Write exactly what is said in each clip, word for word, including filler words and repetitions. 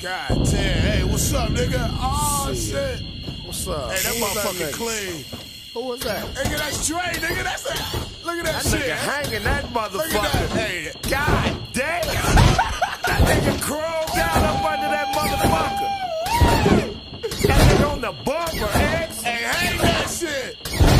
God damn. Hey, what's up, nigga? Oh, shit. shit. What's up? Hey, that Who was motherfucking that clean. Who was that? Nigga, that's Dre, nigga. That's that. Look at that, That shit. nigga hanging that motherfucker. Look at that. Hey, God damn. That nigga crawled down up under that motherfucker. That nigga on the bumper, X. hey, hang that shit.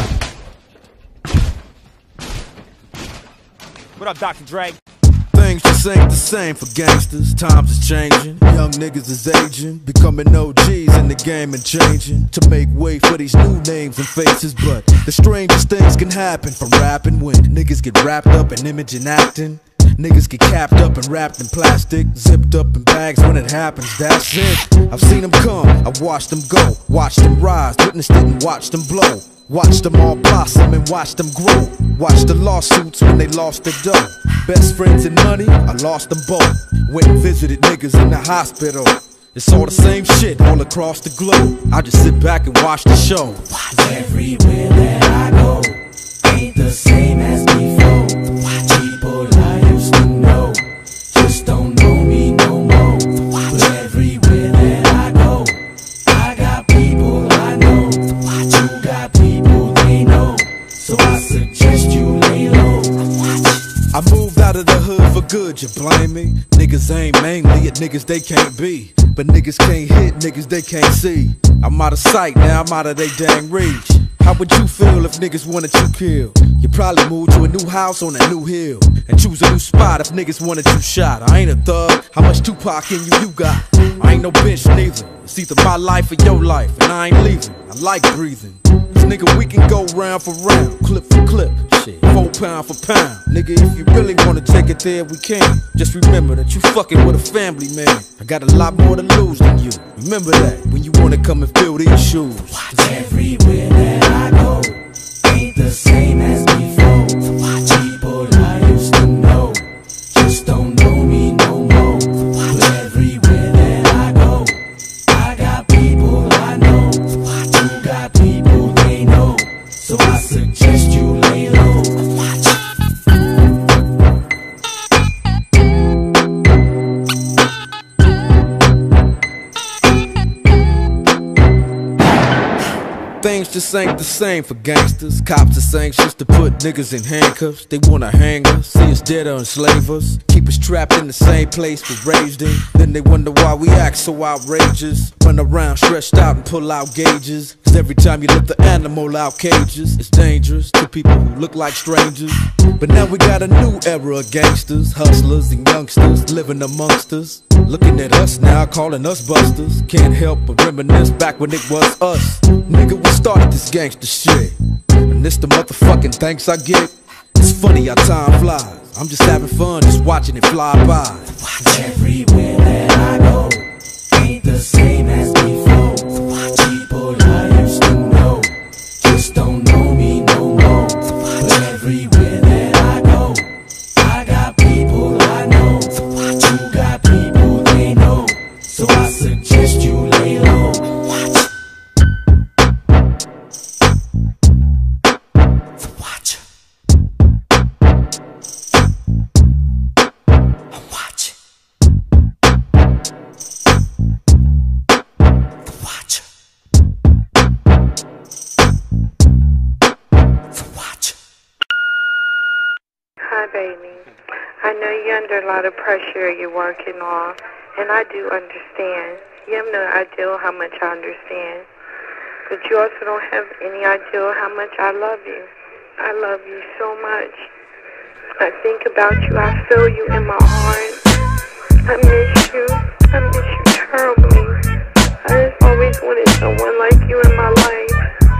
What up, Doctor Dre? Things just ain't the same for gangsters. Times is changing. Young niggas is aging, becoming O Gs in the game and changing to make way for these new names and faces. But the strangest things can happen from rapping when niggas get wrapped up in image and acting. Niggas get capped up and wrapped in plastic, zipped up in bags when it happens, that's it. I've seen them come, I've watched them go, watched them rise, witnessed it and watched them blow. Watched them all blossom and watched them grow. Watched the lawsuits when they lost their dough. Best friends and money, I lost them both. Went and visited niggas in the hospital. It's all the same shit all across the globe. I just sit back and watch the show. Everywhere that I go ain't the same as before. People I used to know just don't know me no more. But everywhere that I go, I got people I know. You got people they know, so I suggest you lay low. I moved out of the hood for good, you blame me? Niggas aim mainly at niggas they can't be. But niggas can't hit niggas they can't see. I'm out of sight, now I'm out of they dang reach. How would you feel if niggas wanted you killed? You probably move to a new house on a new hill and choose a new spot if niggas wanted you shot. I ain't a thug, how much Tupac in you you got? I ain't no bitch neither. It's either my life or your life, and I ain't leaving. I like breathing. Cause nigga, we can go round for round, clip for clip, shit, four pound for pound. Nigga, if you really wanna take it there, we can. Just remember that you fucking with a family man. I got a lot more to lose than you. Remember that when you wanna come and fill these shoes. Everywhere that I go ain't the same as before. People I used to know just don't know me no more. But everywhere that I go, I got people I know. You got people they know, so I suggest you lay low. Things just ain't the same for gangsters. Cops is anxious to put niggas in handcuffs. They wanna hang us, see us dead or enslave us. Keep us trapped in the same place we're raised in. Then they wonder why we act so outrageous. Run around stretched out and pull out gauges. Cause every time you lift the animal out cages, it's dangerous to people who look like strangers. But now we got a new era of gangsters, hustlers and youngsters living amongst us. Looking at us now, calling us busters. Can't help but reminisce back when it was us. Nigga, we started this gangster shit, and this the motherfucking thanks I get. It's funny how time flies. I'm just having fun, just watching it fly by. Everywhere that I go ain't the same as before. People I used to know just don't know me no more. But everywhere that I go, I got people I know. You got people they know, so I suggest you lay low. Hi, baby. I know you're under a lot of pressure you're working on, and I do understand. You have no idea how much I understand. But you also don't have any idea how much I love you. I love you so much. I think about you. I feel you in my heart. I miss you. I miss you terribly. I just always wanted someone like you in my life.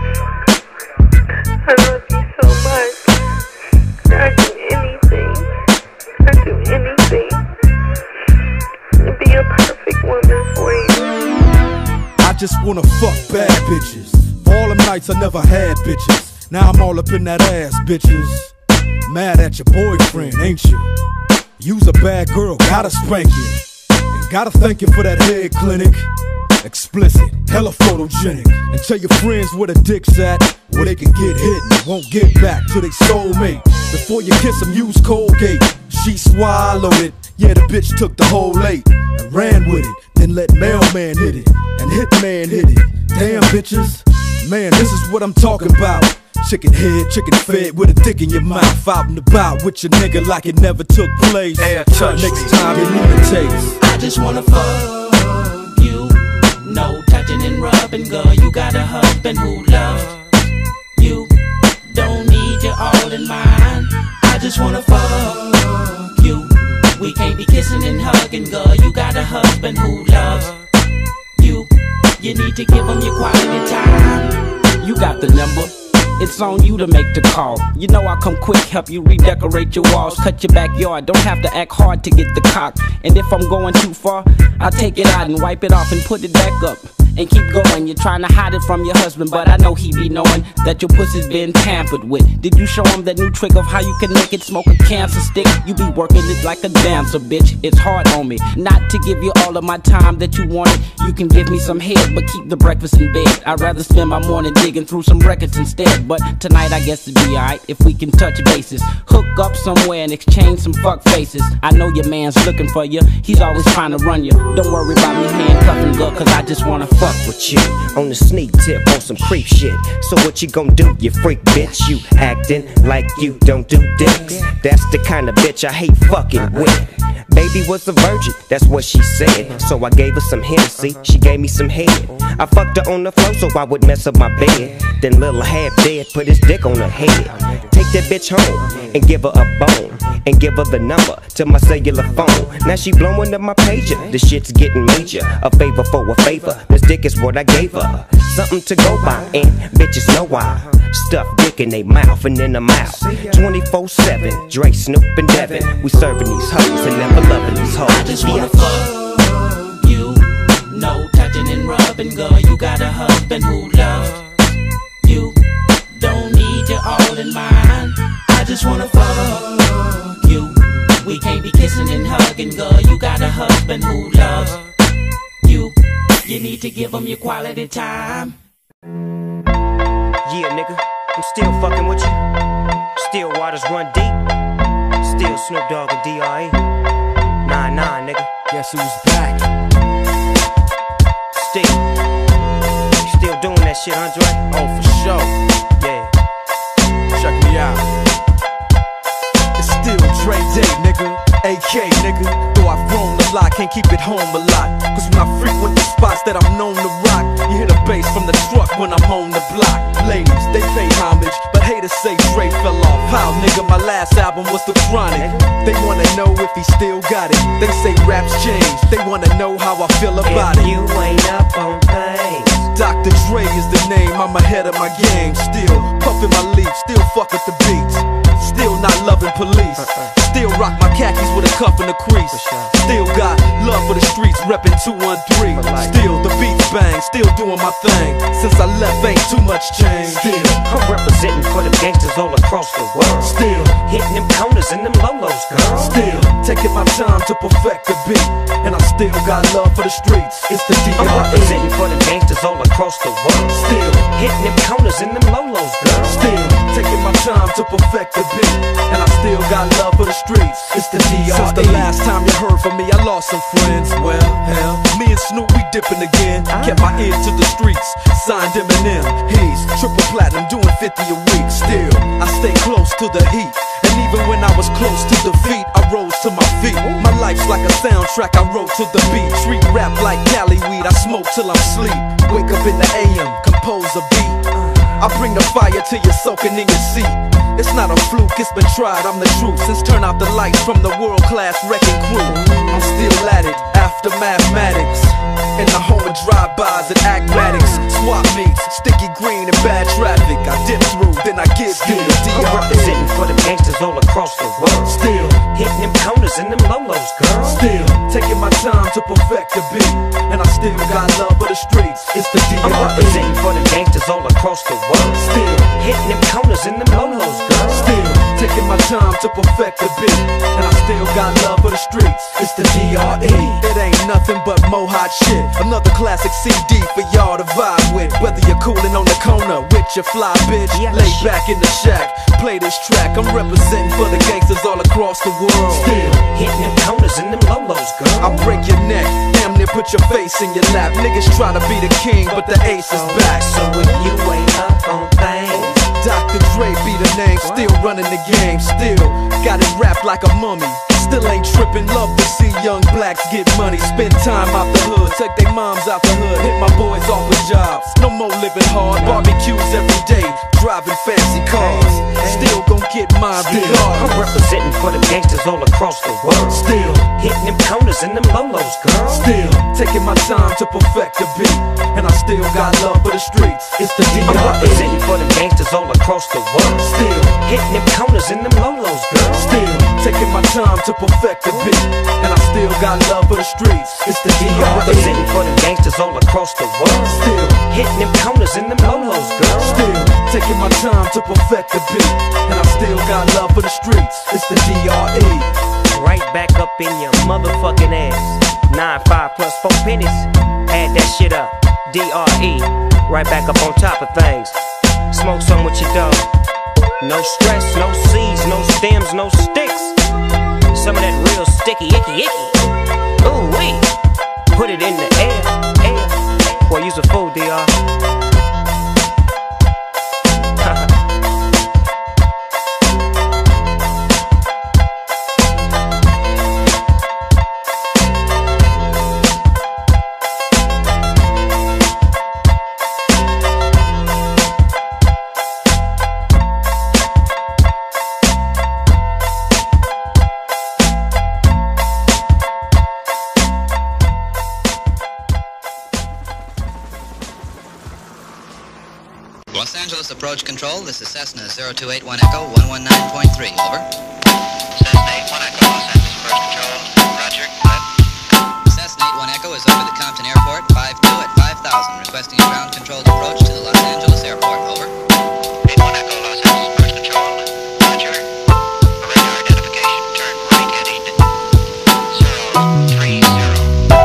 I love you so much. I'd do anything. I'd do anything to be a perfect woman for you. I just wanna fuck bad bitches. For all them nights I never had bitches. Now I'm all up in that ass, bitches. Mad at your boyfriend, ain't you? You's a bad girl, gotta spank you. And gotta thank you for that head clinic. Explicit, hella photogenic. And tell your friends where the dick's at, where they can get hit and won't get back to they soulmate. Before you kiss them, use Colgate. She swallowed it. Yeah, the bitch took the whole eight and ran with it. then let Mailman hit it, and Hitman hit it. Damn bitches, man, this is what I'm talking about. Chicken head, chicken fed with a dick in your mouth. Out and about with your nigga like it never took place. Hey, touch Next me. time you need a taste. I just wanna fuck you. No touching and rubbing, girl. You got a husband who loves you. Don't need you all in mine. I just wanna fuck you. We can't be kissing and hugging, girl. You got a husband who loves you. You need to give him your quality time. You got the number. It's on you to make the call. You know I'll come quick, help you redecorate your walls, cut your backyard. Don't have to act hard to get the cock. And if I'm going too far, I'll take it out and wipe it off and put it back up. And keep going, you're trying to hide it from your husband, but I know he be knowing that your pussy's been tampered with. Did you show him that new trick of how you can make it smoke a cancer stick? You be working it like a dancer, bitch. It's hard on me not to give you all of my time that you wanted. You can give me some head, but keep the breakfast in bed. I'd rather spend my morning digging through some records instead. But tonight I guess it'd be alright if we can touch bases. Hook up somewhere and exchange some fuck faces. I know your man's looking for you, he's always trying to run you. Don't worry about me handcuffing, girl, cause I just wanna fuck with you. On the sneak tip on some creep shit. So what you gon' do, you freak bitch? You acting like you don't do dicks. That's the kind of bitch I hate fucking with. Baby was a virgin, that's what she said. So I gave her some Hennessy, she gave me some head. I fucked her on the floor so I would mess up my bed. Then little half dead put his dick on her head. Take that bitch home and give her a bone, and give her the number to my cellular phone. Now she blowing up my pager, the shit's getting major. A favor for a favor, this dick is what I gave her. Something to go by, and bitches know why. Stuff dick in they mouth and in the mouth. twenty-four seven, Dre, Snoop, and Devin. We serving these hoes and never loving these hoes. I just wanna fuck you. No touching and rubbing, girl. You got a husband who loves you. Don't need you all in mine. I just wanna fuck you. We can't be kissing and hugging, girl. You got a husband who loves you. You need to give him your quality time. Yeah, nigga, I'm still fucking with you. Still waters run deep. Still Snoop Dogg and D R E. Nah, nah, nigga. Guess who's back? Still. You still doing that shit, Andre? Oh, for sure. Yeah. Check me out. It's still Dre Day, nigga. A K, nigga. Though I've grown a lot, can't keep it home a lot. Cause when I frequent the spots that I'm known to rock, you hear the bass from the truck when I'm on the block. Ladies, they pay homage, but haters say Dre fell off. How, nigga, my last album was The Chronic. They wanna know if he still got it. They say raps change, they wanna know how I feel about If it. you ain't up on things, Doctor Dre is the name, I'm ahead of my game. Still puffin' my leaf, still fuck with the beats. Still not loving police. Still rock my khakis with a cuff and a crease. Still got love for the streets, reppin' two one three. Still the beats bang, still doing my thing. Since I left ain't too much change. Still I'm representing for the gangsters all across the world. Still hitting them corners and them lolos, girl. Still taking my time to perfect the beat. And I still got love for the streets. It's the D R E. I'm representing for the gangsters all across the world. Still hitting them corners and them lolos, girl. Still taking my time to perfect the beat. And I still got love for the streets. It's the D R E. Since the last time you heard from me, I lost some friends. Well, hell, me and Snoop, we dipping again. Kept my ear to the streets. Signed Eminem. He's triple platinum, doing fifty a week. Still, I stay close to the heat. And even when I was close to defeat, I rose to my feet. My life's like a soundtrack I wrote to the beat. Street rap like Cali weed, I smoke till I'm sleep. Wake up in the A M, compose a beat. I bring the fire till you're soaking in your seat. It's not a fluke, it's been tried, I'm the truth. Since turn out the lights from the world-class wrecking crew, I'm still at it, after mathematics. In the home of drive-bys and acmatics. Swap meets, sticky green and bad traffic. I dip through, then I get to the D R E. I'm representing for the gangsters all across the world. Still hitting them corners and them lolos, girl. Still taking my time to perfect the beat. And I still got love for the streets. It's the D R E. I'm representing for the gangsters all across the world. Still hitting them corners and them lolos, girl. Still taking my time to perfect the beat. And I still got love for the streets. It's the D R E. It ain't nothing but mohawk shit. Another classic C D for y'all to vibe with. Whether you're coolin' on the corner with your fly bitch, yes. Lay back in the shack, play this track. I'm representing for the gangsters all across the world. Still hitting them corners and them lolos, girl. I break your neck, damn near put your face in your lap. Niggas try to be the king, but the ace is back. So if you ain't up on things, Doctor Dre be the name, still running the game, still got it wrapped like a mummy. Still ain't trippin', love to see young blacks get money. Spend time out the hood, take their moms out the hood, hit my boys off with jobs. No more living hard, barbecues every day, driving fancy cars. Still gon' get mine regardless. I'm representing for the gangsters all across the world. Still hitting them corners and them lolos, girl. Still taking my time to perfect the beat, and I still got love for the streets. It's the D R E. I'm representing for the gangsters all across the world. Still hitting them corners and them lolos, girl. Still taking my time to perfect the beat, and I still got love for the streets. It's the D R E. I'm representing for the gangsters all across the world. Still hitting them corners and them lolos, girl. Still taking my time to perfect the beat, and I still got love for the streets. It's the D R E. Right back up in your motherfucking ass. Nine five plus four pennies. Add that shit up. D R E. Right back up on top of things. Smoke some with your dog. No stress, no seeds, no stems, no sticks. Some of that real sticky, icky, icky. Ooh wee. Put it in the air, air. Boy, use a fool, D R. Los Angeles approach control, this is Cessna zero two eight one Echo one one nine point three, over. Cessna eight one Echo, Los Angeles approach control, roger, go ahead. Cessna eight one Echo is over the Compton Airport, five two at five thousand, requesting a ground controlled approach to the Los Angeles Airport, over. eight one Echo, Los Angeles approach control, roger. For radar identification, turn right heading zero three zero.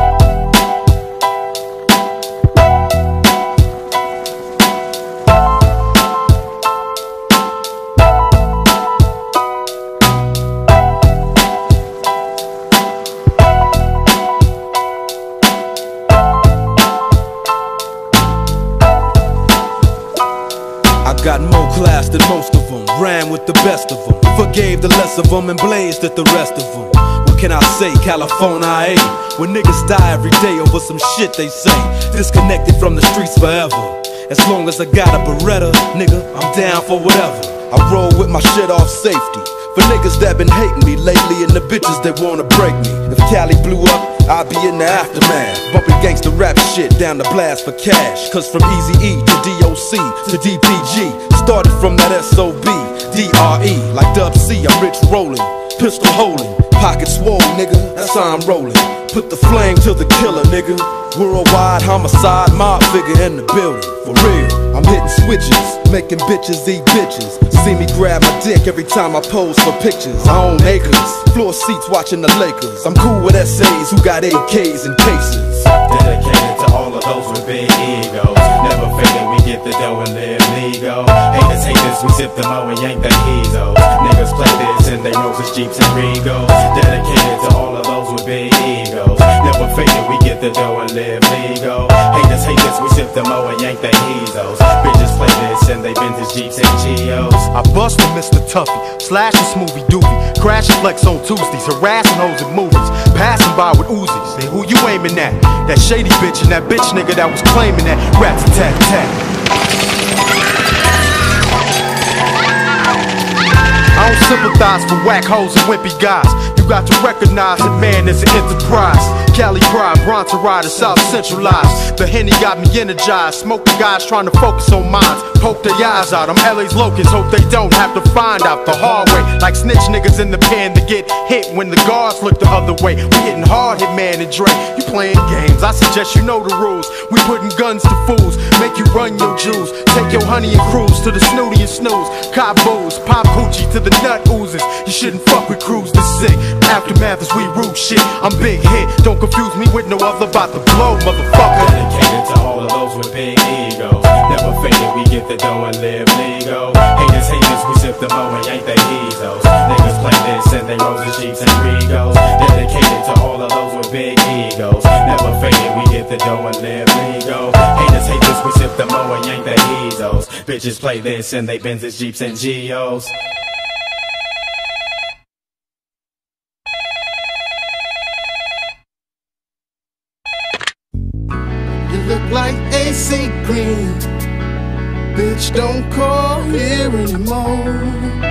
Got more class than most of them, ran with the best of them, forgave the less of them and blazed at the rest of them. What can I say, California, I ain't. When niggas die every day over some shit they say, disconnected from the streets forever. As long as I got a Beretta, nigga, I'm down for whatever. I roll with my shit off safety, for niggas that been hating me lately and the bitches that wanna break me. If Cali blew up, I'd be in the aftermath, bumping gangsta rap shit down the blast for cash. Cause from Eazy-E to D O C to D P G, started from that S O B, D R E. Like Dub C, I'm rich rolling, pistol holding, pocket swole, nigga, that's how I'm rolling. Put the flame to the killer, nigga. Worldwide homicide, mob figure in the building, for real. I'm hitting switches, making bitches eat bitches. See me grab my dick every time I pose for pictures. I own acres, floor seats watching the Lakers. I'm cool with S As who got A Ks and cases. Dedicated to all of those with big egos. Never fading, we get the dough and live legal. Haters hate this, we sip the mo and yank the heezos. Niggas play this in they roses, jeeps and regos. Dedicated to all of those with big egos. Never fading, we get the dough and live legal. Haters hate this, we sip the mo and yank the heezos. Bitches play this in they vintage jeeps and Geos. I bust with Mister Tuffy, slash a smoothie doobie, crash and flex on Tuesdays, harassing hoes at movies, passing by with Uzis. Say, who you aiming at? That shady bitch and that bitch nigga that was claiming that. Rats tat tat. I don't sympathize for whack hoes and wimpy guys. You got to recognize that man is an enterprise. Cali pride, Bronson rider, South centralized. The Henny got me energized. Smoke the guys trying to focus on minds. Poke their eyes out, I'm L A's locusts. Hope they don't have to find out the hard way. Like snitch niggas in the pen to get hit when the guards look the other way. We hitting hard, hit man and Dre. You playing games, I suggest you know the rules. We putting guns to fools, make you run your jewels. Take your honey and cruise to the snooty and snooze. Cop booze, pop hoochie to the nut oozes. You shouldn't fuck with crews this sick. Aftermath is we root shit, I'm big hit. Don't confuse me with no other about to blow, motherfucker. Dedicated dedicated to all of those with big egos. Never faded, we get the dough and live legal. Haters, haters, we sip the mo and yank their heezos. Niggas play this and they Rolls, Jeeps, and Regos. Dedicated to all of those with big egos. Never faded, we get the dough and live legal. Haters, haters, we sip the mo and yank their heezos. Bitches play this and they Benzes, Jeeps, and Geos. Look like A C Green. Bitch, don't call here anymore.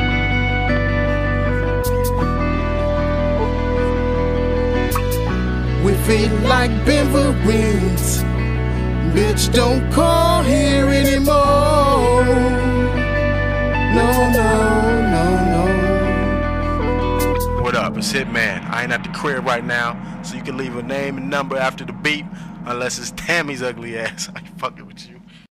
We feel like Benverines. Bitch, don't call here anymore. No, no, no, no. What up? It's Hitman. I ain't at the crib right now, so you can leave a name and number after the beep. Unless it's Tammy's ugly ass. I ain't fucking with you.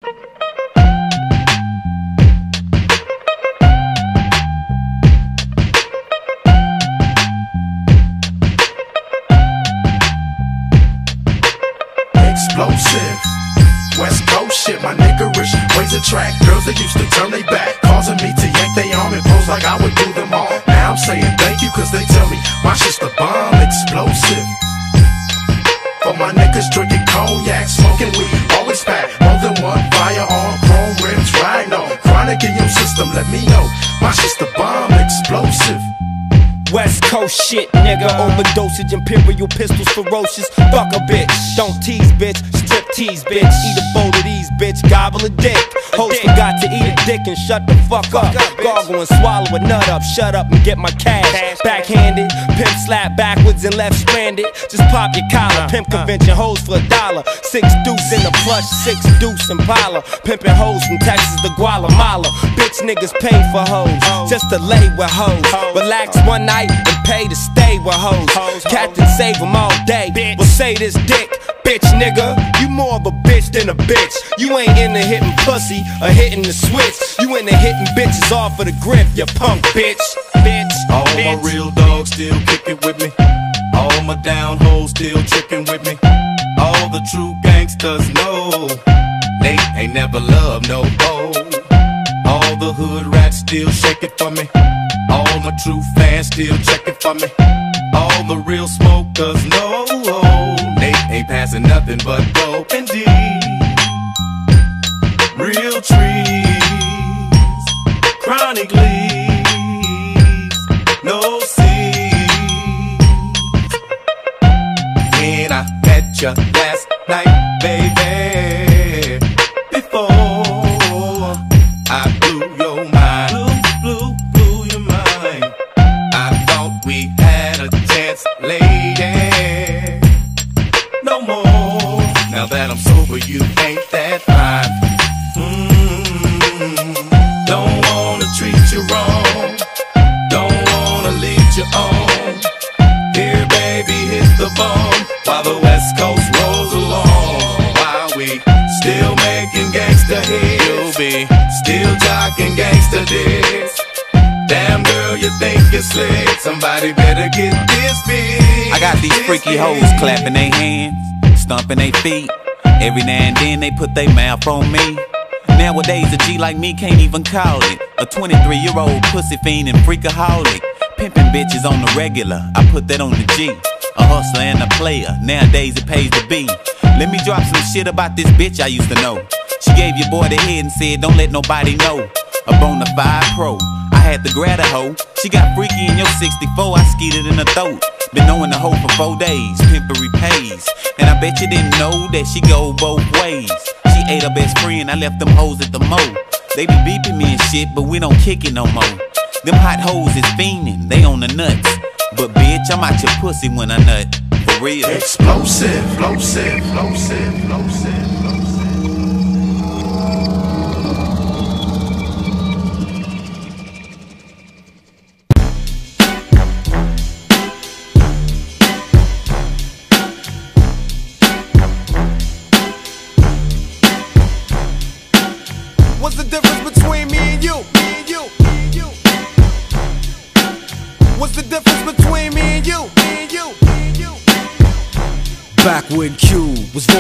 Explosive. West Coast shit, my niggerish ways attract girls that used to turn they back, causing me to yank they arm and pose like I would do them all. Now I'm saying thank you cause they tell me my shit's the bomb. Explosive. For my niggas drinking cognac, smoking weed, always pack more than one firearm, chrome rims, rhino, chronic in your system, let me know. My shit's the bomb, explosive. West Coast shit, nigga, overdosage, imperial pistols, ferocious. Fuck a bitch, don't tease, bitch, strip tease, bitch. Eat a bowl of these, bitch, gobble a dick. Host forgot to eat a dick and shut the fuck up. Gargle and swallow a nut up, shut up and get my cash. Backhanded, pimp slap backwards and left stranded. Just pop your collar, pimp convention hoes for a dollar. Six deuce in the plush, six deuce Impala. Pimpin' hoes from Texas to Guatemala. Bitch niggas pay for hoes, just to lay with hoes. Relax one night and pay to stay with hoes. Captain save them all day, will say this dick. Bitch nigga, you more of a bitch than a bitch. You ain't into hitting pussy or hitting the switch. You into hitting bitches off of the grip, you punk bitch. Bitch, all bitch. my real dogs still kicking with me. All my down hoes still tricking with me. All the true gangsters know they ain't never loved no hoe. All the hood rats still shake it for me. All my true fans still check it for me. All the real smokers know they ain't passing nothing but dope and D. Real trees, chronic leaves, no seeds. When I met you last night, baby, before I blew your mind, blew, blew, blew your mind. I thought we had a chance, lady. No more. Now that I'm sober, you ain't that fine. Mm-hmm. Don't wanna treat you wrong. Don't wanna lead you on. Here, baby, hit the bomb while the West Coast rolls along. While we still making gangsta hits, you'll be still jocking gangsta dicks. Damn girl, you think you're slick. Somebody better get this big. I got these freaky hoes clapping their hands, stomping their feet. Every now and then they put their mouth on me. Nowadays a G like me can't even call it a twenty-three year old pussy fiend and freakaholic. Pimping bitches on the regular, I put that on the G. A hustler and a player, nowadays it pays to be. Let me drop some shit about this bitch I used to know. She gave your boy the head and said don't let nobody know. A bona fide pro, I had to grab a hoe. She got freaky in your sixty-four, I skeeted in her throat. Been knowing the hoe for four days, pimpery pays. And I bet you didn't know that she go both ways. She ate her best friend, I left them hoes at the mo. They be beeping me and shit, but we don't kick it no more. Them hot hoes is fiending, they on the nuts. But bitch, I'm out your pussy when I nut, for real. Explosive, explosive, explosive, explosive, explosive. What's the difference between me and you? Me and you, me and you. What's the difference between me and you? Me and you, me and you. Back when Q was rolling with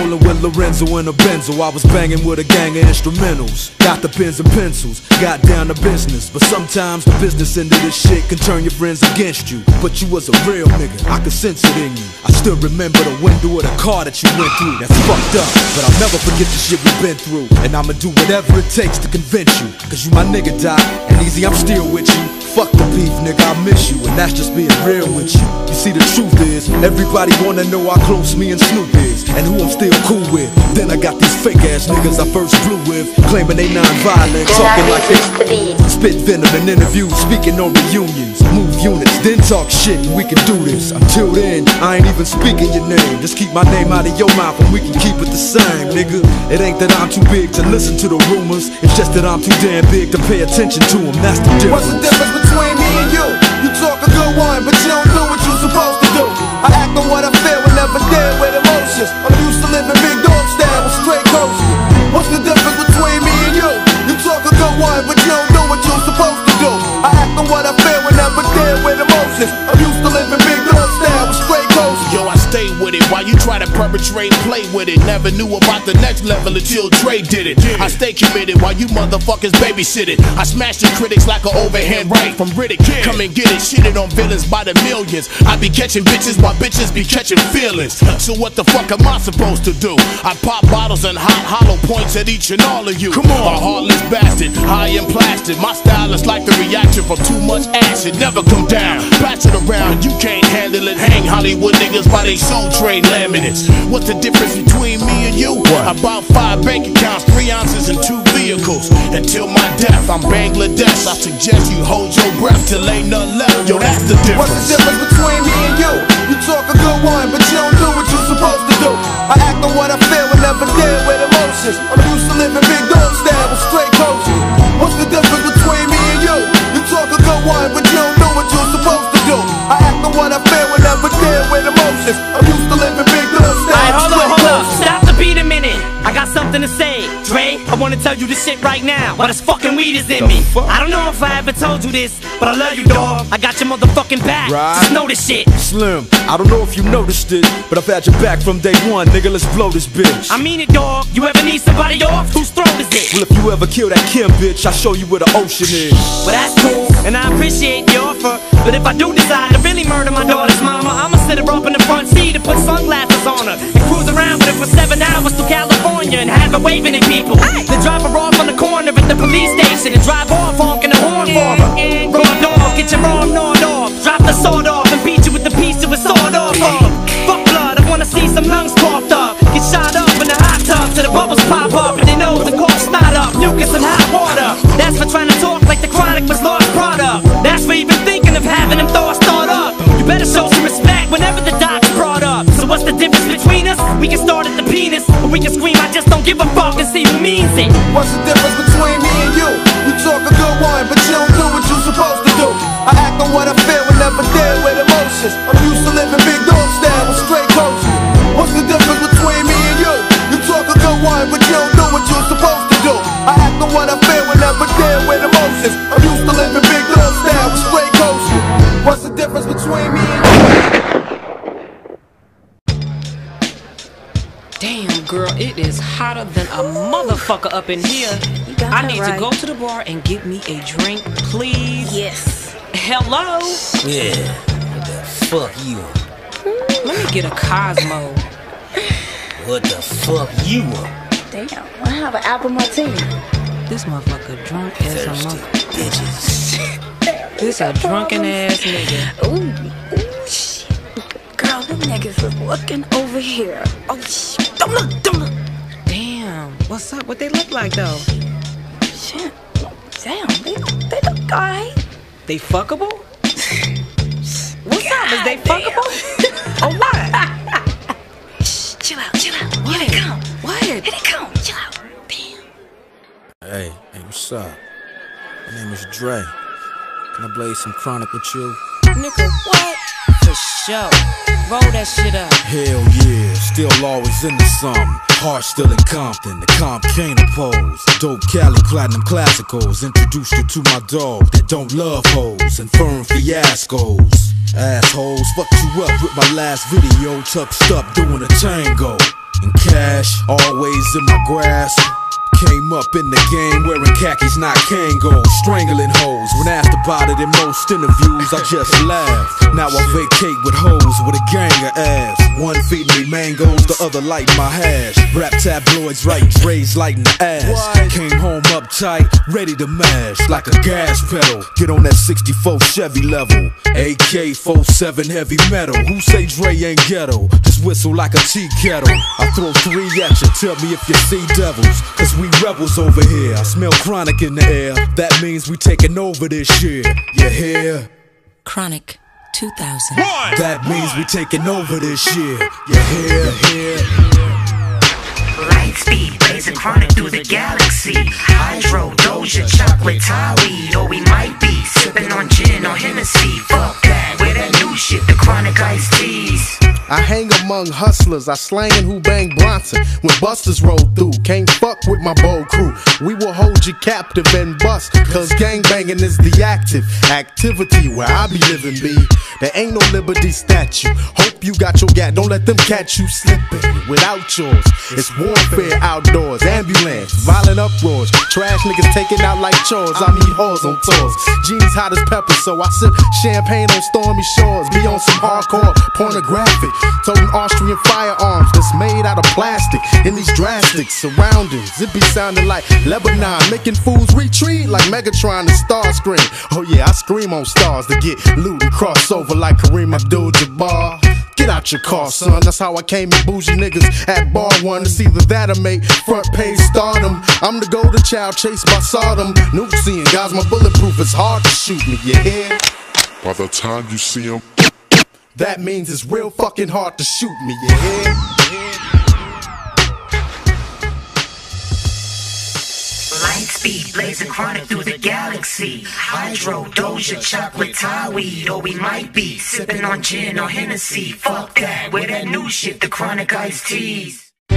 Lorenzo and a Benzo. I was banging with a gang of instrumentals. Got the pens and pencils, got down to business. But sometimes the business end of this shit can turn your friends against you. But you was a real nigga, I could sense it in you. I still remember the window of the car that you went through. That's fucked up, but I'll never forget the shit we've been through. And I'ma do whatever it takes to convince you. Cause you my nigga, Doc, and Easy, I'm still with you. Fuck the beef, nigga, I miss you, and that's just being real with you. You see, the truth is, everybody wanna know how close me and Snoop is, and who I'm still cool with. Then I got these fake ass niggas I first blew with, claiming they non-violent, talking like they spit venom in interviews, speaking on reunions, move units, then talk shit, and we can do this. Until then, I ain't even speaking your name. Just keep my name out of your mouth, and we can keep it the same, nigga. It ain't that I'm too big to listen to the rumors, it's just that I'm too damn big to pay attention to them. That's the difference. What's the difference between me and you? You talk a good one, but you don't do what you supposed to do. I act on what I feel and never deal with emotions. I'm used to living big dog style with straight coaches. What's the difference between me and you? You talk a good one, but you don't do what you supposed to do. I act on what I feel and never deal with emotions. I'm used to living big dog style with straight coaches. Yo, I stay with it while you try to perpetrate, play with it. Never knew about the next level until Dre did it. I stay committed while you motherfuckers babysit it. I smash the critics like an overhand right from Riddick. Come and get it, shitted on villains by the millions. I be catching bitches while bitches be catching feelings. So what the fuck am I supposed to do? I pop bottles and hot hollow points at each and all of you. Come on, a heartless bastard, high and plastic. My style is like the reaction from too much acid. Never come down, pass it around, you can't handle it. Hang Hollywood niggas by they soul train laminates. What's the difference between me and you? What? About five bank accounts, three ounces and two vehicles. Until my death, I'm Bangladesh. I suggest you hold your breath till ain't nothing left. Yo, that's the difference. What's the difference between me and you? You talk a good one, but you don't do what you supposed to do. I act on what I feel and never deal with emotions. I'm used to living big dog style with straight coaches. What's the difference between me and you? You talk a good one, but you don't do what you're supposed to do. I act on what I feel and never deal with emotions. I'm used to living big dog style. Alright, hold on, hold on. Stop the beat a minute. I got something to say. Dre, I wanna tell you this shit right now. Why this fucking weed is in me. I don't know if I ever told you this, but I love you, dog. I got your motherfucking back. Right. Just know this shit. Slim, I don't know if you noticed it, but I've had your back from day one, nigga. Let's blow this bitch. I mean it, dog. You ever need somebody off? Whose throat is it? Well, if you ever kill that Kim bitch, I'll show you where the ocean is. Well, that's cool, and I appreciate the offer. But if I do decide to really murder my daughter's mama, I'ma sit her up in the front seat and put sunglasses on her and cruise around with her for seven hours to California and have her waving at people. Then drop her off on the corner at the police station and drive off honking the horn for her. Raw dog, get your arm gnawed off. Drop the sword off and beat you with the piece that was sawed off of. Fuck blood, I wanna see some lungs coughed up. Get shot up in the hot tub till the bubbles pop up and they know the corpse not up. Mucus and hot water. That's for trying to talk like the Chronic was lost product. That's for even thinking of having them thoughts thought up. You better show some respect whenever the doc's brought up. So what's the difference between us? We can start at the penis, or we can scream I just don't give a fuck and see who means it. What's the difference between me and you? You talk a good one, but you don't do what you supposed to do. I act on what I feel and never deal with emotions. I'm used to living big dog style with straight coaches. What's the difference between me and you? You talk a good one, but you don't do what you're supposed to do. I act on what I feel and never deal with emotions. I'm used to living big dog style with straight coaches. What's the difference between me and you? Damn, girl, it is hotter than a motherfucker up in here. I need right. to go to the bar and get me a drink, please. Yes. Hello? Yeah. What the fuck you? Let me get a Cosmo. What the fuck you want? Damn, I have an apple martini. This motherfucker drunk as a mother. Bitches. This a drunken ass nigga. Ooh, ooh, shit. Girl, them niggas is looking over here. Oh, shit. Don't look, don't look. Damn, what's up? What they look like, though? Shit. Damn, they, they look alright. They fuckable? What's God up? Is they damn. fuckable? Or what? Shh, chill out, chill out. What? Here they come. What? Here they come. Chill out. Damn. Hey, hey, what's up? My name is Dre. Can I blaze some Chronic with you? Nigga, what? For sure. Roll that shit up. Hell yeah, still always into something. Heart still in Compton, the comp can't oppose. Dope Cali platinum classicals. Introduced you to my dog that don't love hoes and firm fiascos. Assholes, fucked you up with my last video. Tucked up doing a tango. And cash always in my grasp. Came up in the game wearing khakis, not Kangol, strangling hoes. When asked about it in most interviews, I just laugh. Now I vacate with hoes with a gang of ass. One feeding me mangoes, the other light my hash. Rap tabloids writing Dre's lighting the ass. Came home uptight, ready to mash like a gas pedal. Get on that sixty-four Chevy level. A K forty-seven heavy metal. Who say Dre ain't ghetto? Just whistle like a tea kettle. I throw three at you, tell me if you see devils. Cause we rebels over here. I smell chronic in the air. That means we taking over this year. You hear? Chronic two thousand. That means we taking over this year. You hear? You hear? Light speed, blazing chronic through the galaxy. Hydro, Doja, chocolate, Thai weed. Or we might be sipping on gin or Hennessy. Fuck that, with that new shit, the chronic iced teas. I hang among hustlers, I slangin' who bang Bronson. When busters roll through, can't fuck with my bold crew. We will hold you captive and bust, cause gangbangin' is the active activity where I be living, B. There ain't no liberty statue. Hope you got your gat, don't let them catch you slipping without yours. It's warfare outdoors, ambulance, violent uproars. Trash niggas taking out like chores, I meet whores on tours. Genies hot as pepper, so I sip champagne on stormy shores. Be on some hardcore pornographic. Toting Austrian firearms that's made out of plastic. In these drastic surroundings, it be sounding like Lebanon, making fools retreat like Megatron and Starscream. Oh yeah, I scream on stars to get loot and cross over like Kareem Abdul-Jabbar. Get out your car, son, that's how I came in bougie niggas at bar one. It's either that or make front page stardom. I'm the golden child chased by Sodom. Nuke seeing guys, my bulletproof is hard to shoot me, you hear? By the time you see him, that means it's real fucking hard to shoot me, you hear? Light speed, blazing chronic through the galaxy. Hydro, Doja, chocolate, Thai weed. Or we might be sipping on gin or Hennessy. Fuck that, with that new shit, the chronic iced teas.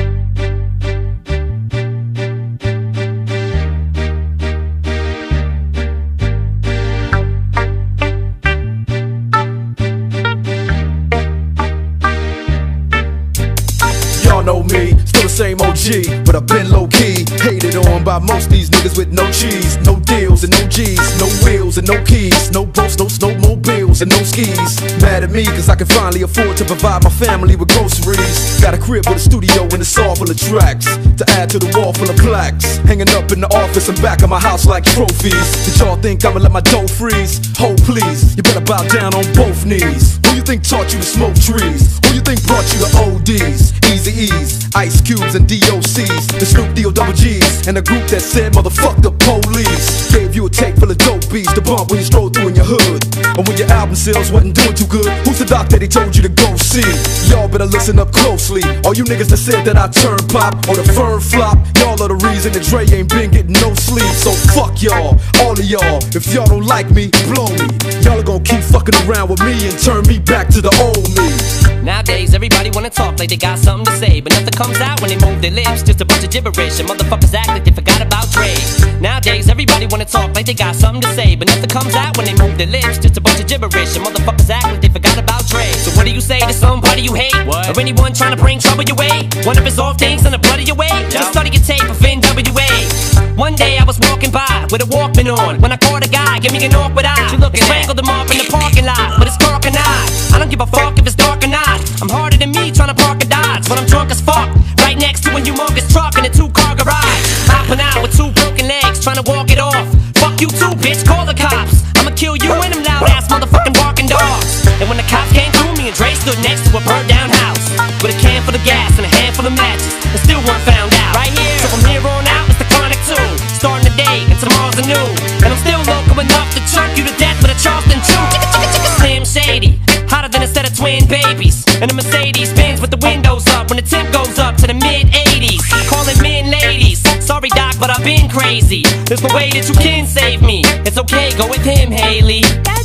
Know me, still the same O G, but I've been low-key, hated on by most these niggas with no cheese, no deals and no G's, no wheels and no keys, no boats, no snowmobiles and no skis. Mad at me cause I can finally afford to provide my family with groceries. Got a crib with a studio and it's all full of tracks to add to the wall full of plaques, hanging up in the office and back of my house like trophies. Did y'all think I'ma let my dough freeze? Hold please, you better bow down on both knees. Who you think taught you to smoke trees? Who you think brought you the O Ds? Eazy-E's, Ice Cubes and D O C's, the Snoop D O double G's, and a group that said motherfuck the police. Gave you a tape full of dope beats to bump when you stroll through in your hood. And when your album sales wasn't doing too good, who's the doc that he told you to go see? Y'all better listen up closely. All you niggas that said that I turn pop or the firm flop, y'all are the reason that Dre ain't been getting no sleep. So fuck y'all, all of y'all. If y'all don't like me, blow me. Y'all are gonna keep fucking around with me and turn me back to the old me. Nowadays, everybody wanna talk like they got something to say, but nothing comes out when they move their lips. Just a bunch of gibberish, and motherfuckers act like they forgot about Dre. Nowadays, everybody wanna talk like they got something to say, but nothing comes out when they move their lips. Just a bunch of gibberish, and motherfuckers act like they forgot about Dre. So what do you say to somebody you hate? What? Or anyone trying to bring trouble your way? One of his off things in the blood of your way? Just study your tape of N W A. One day I was walking by with a Walkman on, when I caught a guy, give me an awkward eye. You look strangled him off in the parking lot, but it's dark and I I don't give a fuck if it's dark or not. I'm harder than me trying to park a Dodge, but I'm drunk as fuck. Right next to a humongous truck in a two-car garage. Hopping out with two broken legs, trying to walk it off. Fuck you too, bitch, call the cops. I'ma kill you and them loud-ass motherfucking barking dogs. And when the cops came through, me and Dre stood next to a burnt-down house with a can full of gas and a handful of matches, and still weren't found out. Right here, so from here on out, it's the Chronic two. Starting today, and tomorrow's a new. And I'm still local enough to choke you to death with a Charleston chew. Slim Shady, hotter than a set of twin babies. And a Mercedes Benz with the windows up when the temp goes up to the mid eighties. Calling men ladies, sorry doc, but I've been crazy. There's no way that you can save me. It's okay, go with him, Haley.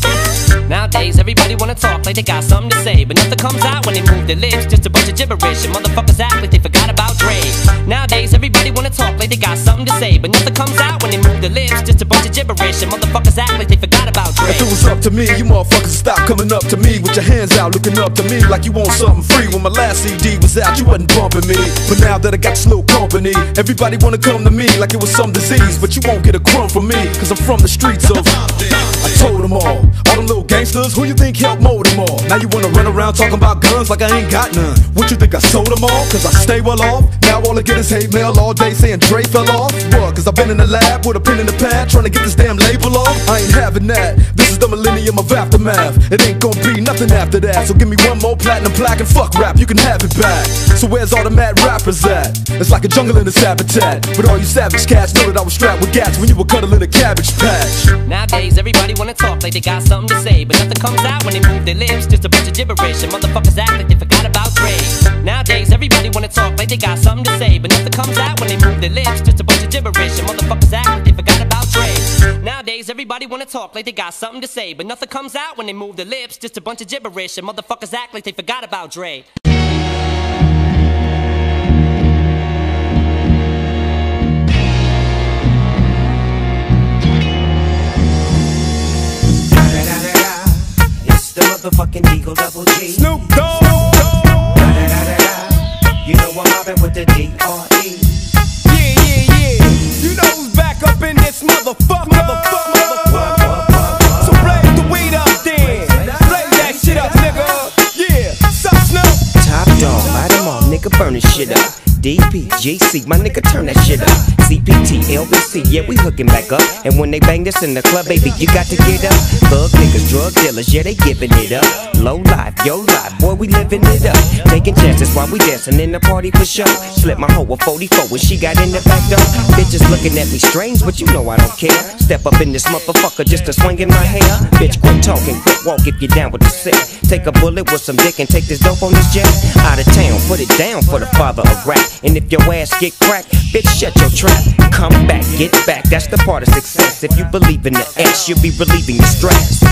Nowadays, everybody wanna talk like they got something to say, but nothing comes out when they move their lips. Just a bunch of gibberish, and motherfuckers act like they forgot about Dre. Nowadays, everybody wanna talk like they got something to say, but nothing comes out when they move their lips. Just a bunch of gibberish, and motherfuckers act like they forgot about Dre. If it was up up to me. You motherfuckers stop coming up to me with your hands out, looking up to me like you want something free. When my last C D was out, you wasn't bumping me. But now that I got this little company, everybody wanna come to me like it was some disease. But you won't get a crumb from me, cause I'm from the streets of. I told them all, all them little gangsters, who you think helped mold them all? Now you wanna run around talking about guns like I ain't got none. What you think, I sold them all? Cause I stay well off. Now all I get is hate mail all day saying Dre fell off. What? Cause I've been in the lab with a pen in the pad trying to get this damn label off. I ain't having that. This is the millennium of aftermath. It ain't gonna be nothing after that. So give me one more platinum plaque and fuck rap, you can have it back. So where's all the mad rappers at? It's like a jungle in this habitat. But all you savage cats know that I was strapped with gats when you were cuddling a cabbage patch. Nowadays, everybody wanna talk like they got something to say, but nothing comes out when they move their lips. Just a bunch of gibberish, and motherfuckers act like they forgot about Dre. Nowadays, everybody wanna talk like they got something to say, but nothing comes out when they move their lips. Just a bunch of gibberish, and motherfuckers act like they forgot about Dre. Nowadays, everybody wanna talk like they got something to say, but nothing comes out when they move their lips. Just a bunch of gibberish, and motherfuckers act like they forgot about Dre. The motherfucking Eagle Double G. Snoop Dogg. You know I'm mobbing with the D R E. Yeah, yeah, yeah. You know who's back up in this motherfucker. Motherfucker, motherfucker. So blaze the weed up then. Blaze that shit up, nigga. Yeah. Sup, Snoop? Top dog, light 'em all, nigga, burn this shit up. D P G C, my nigga, turn that shit up. C P T, L B C, yeah, we hooking back up. And when they bang this in the club, baby, you got to get up. Thug niggas, drug dealers, yeah, they giving it up. Low life, yo life, boy, we living it up. Taking chances while we dancing in the party for sure. Slip my hoe a forty-four when she got in the back door. Bitches looking at me strange, but you know I don't care. Step up in this motherfucker just to swing in my hair. Bitch, quit talking, quit walk if you're down with the sick. Take a bullet with some dick and take this dope on this jet. Out of town, put it down for the father of rap. And if your ass get cracked, bitch, shut your trap. Come back, get back, that's the part of success. If you believe in the S, you'll be relieving the stress.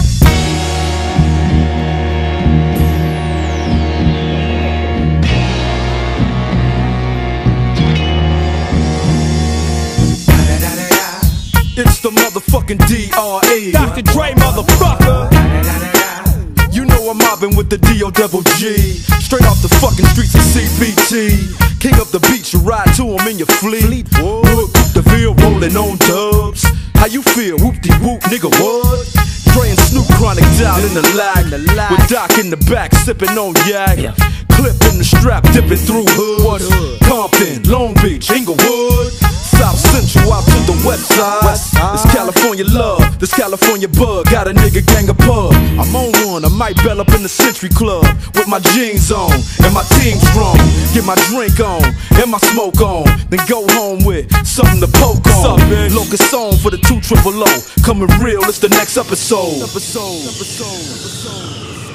It's the motherfucking D R E. Doctor Dre, motherfucker. You know I'm mobbing with the D O double G. Straight off the fucking streets of C B T. King up the beach, you ride to him in your fleet. Whoop, the field rolling on dubs. How you feel? Whoop-de-whoop, nigga, what? Dre and Snoop Chronic down in the lag. With Doc in the back, sipping on yak. Clip in the strap, dipping through hoods. Compton, Long Beach, Inglewood. South Central out to the west side. This California love, this California bug. Got a nigga gang of pub. I'm on one, I might bell up in the Century Club with my jeans on and my team strong. Get my drink on and my smoke on, then go home with something to poke on. Locust song for the two triple O. Coming real, it's the next episode. Episode, episode, episode.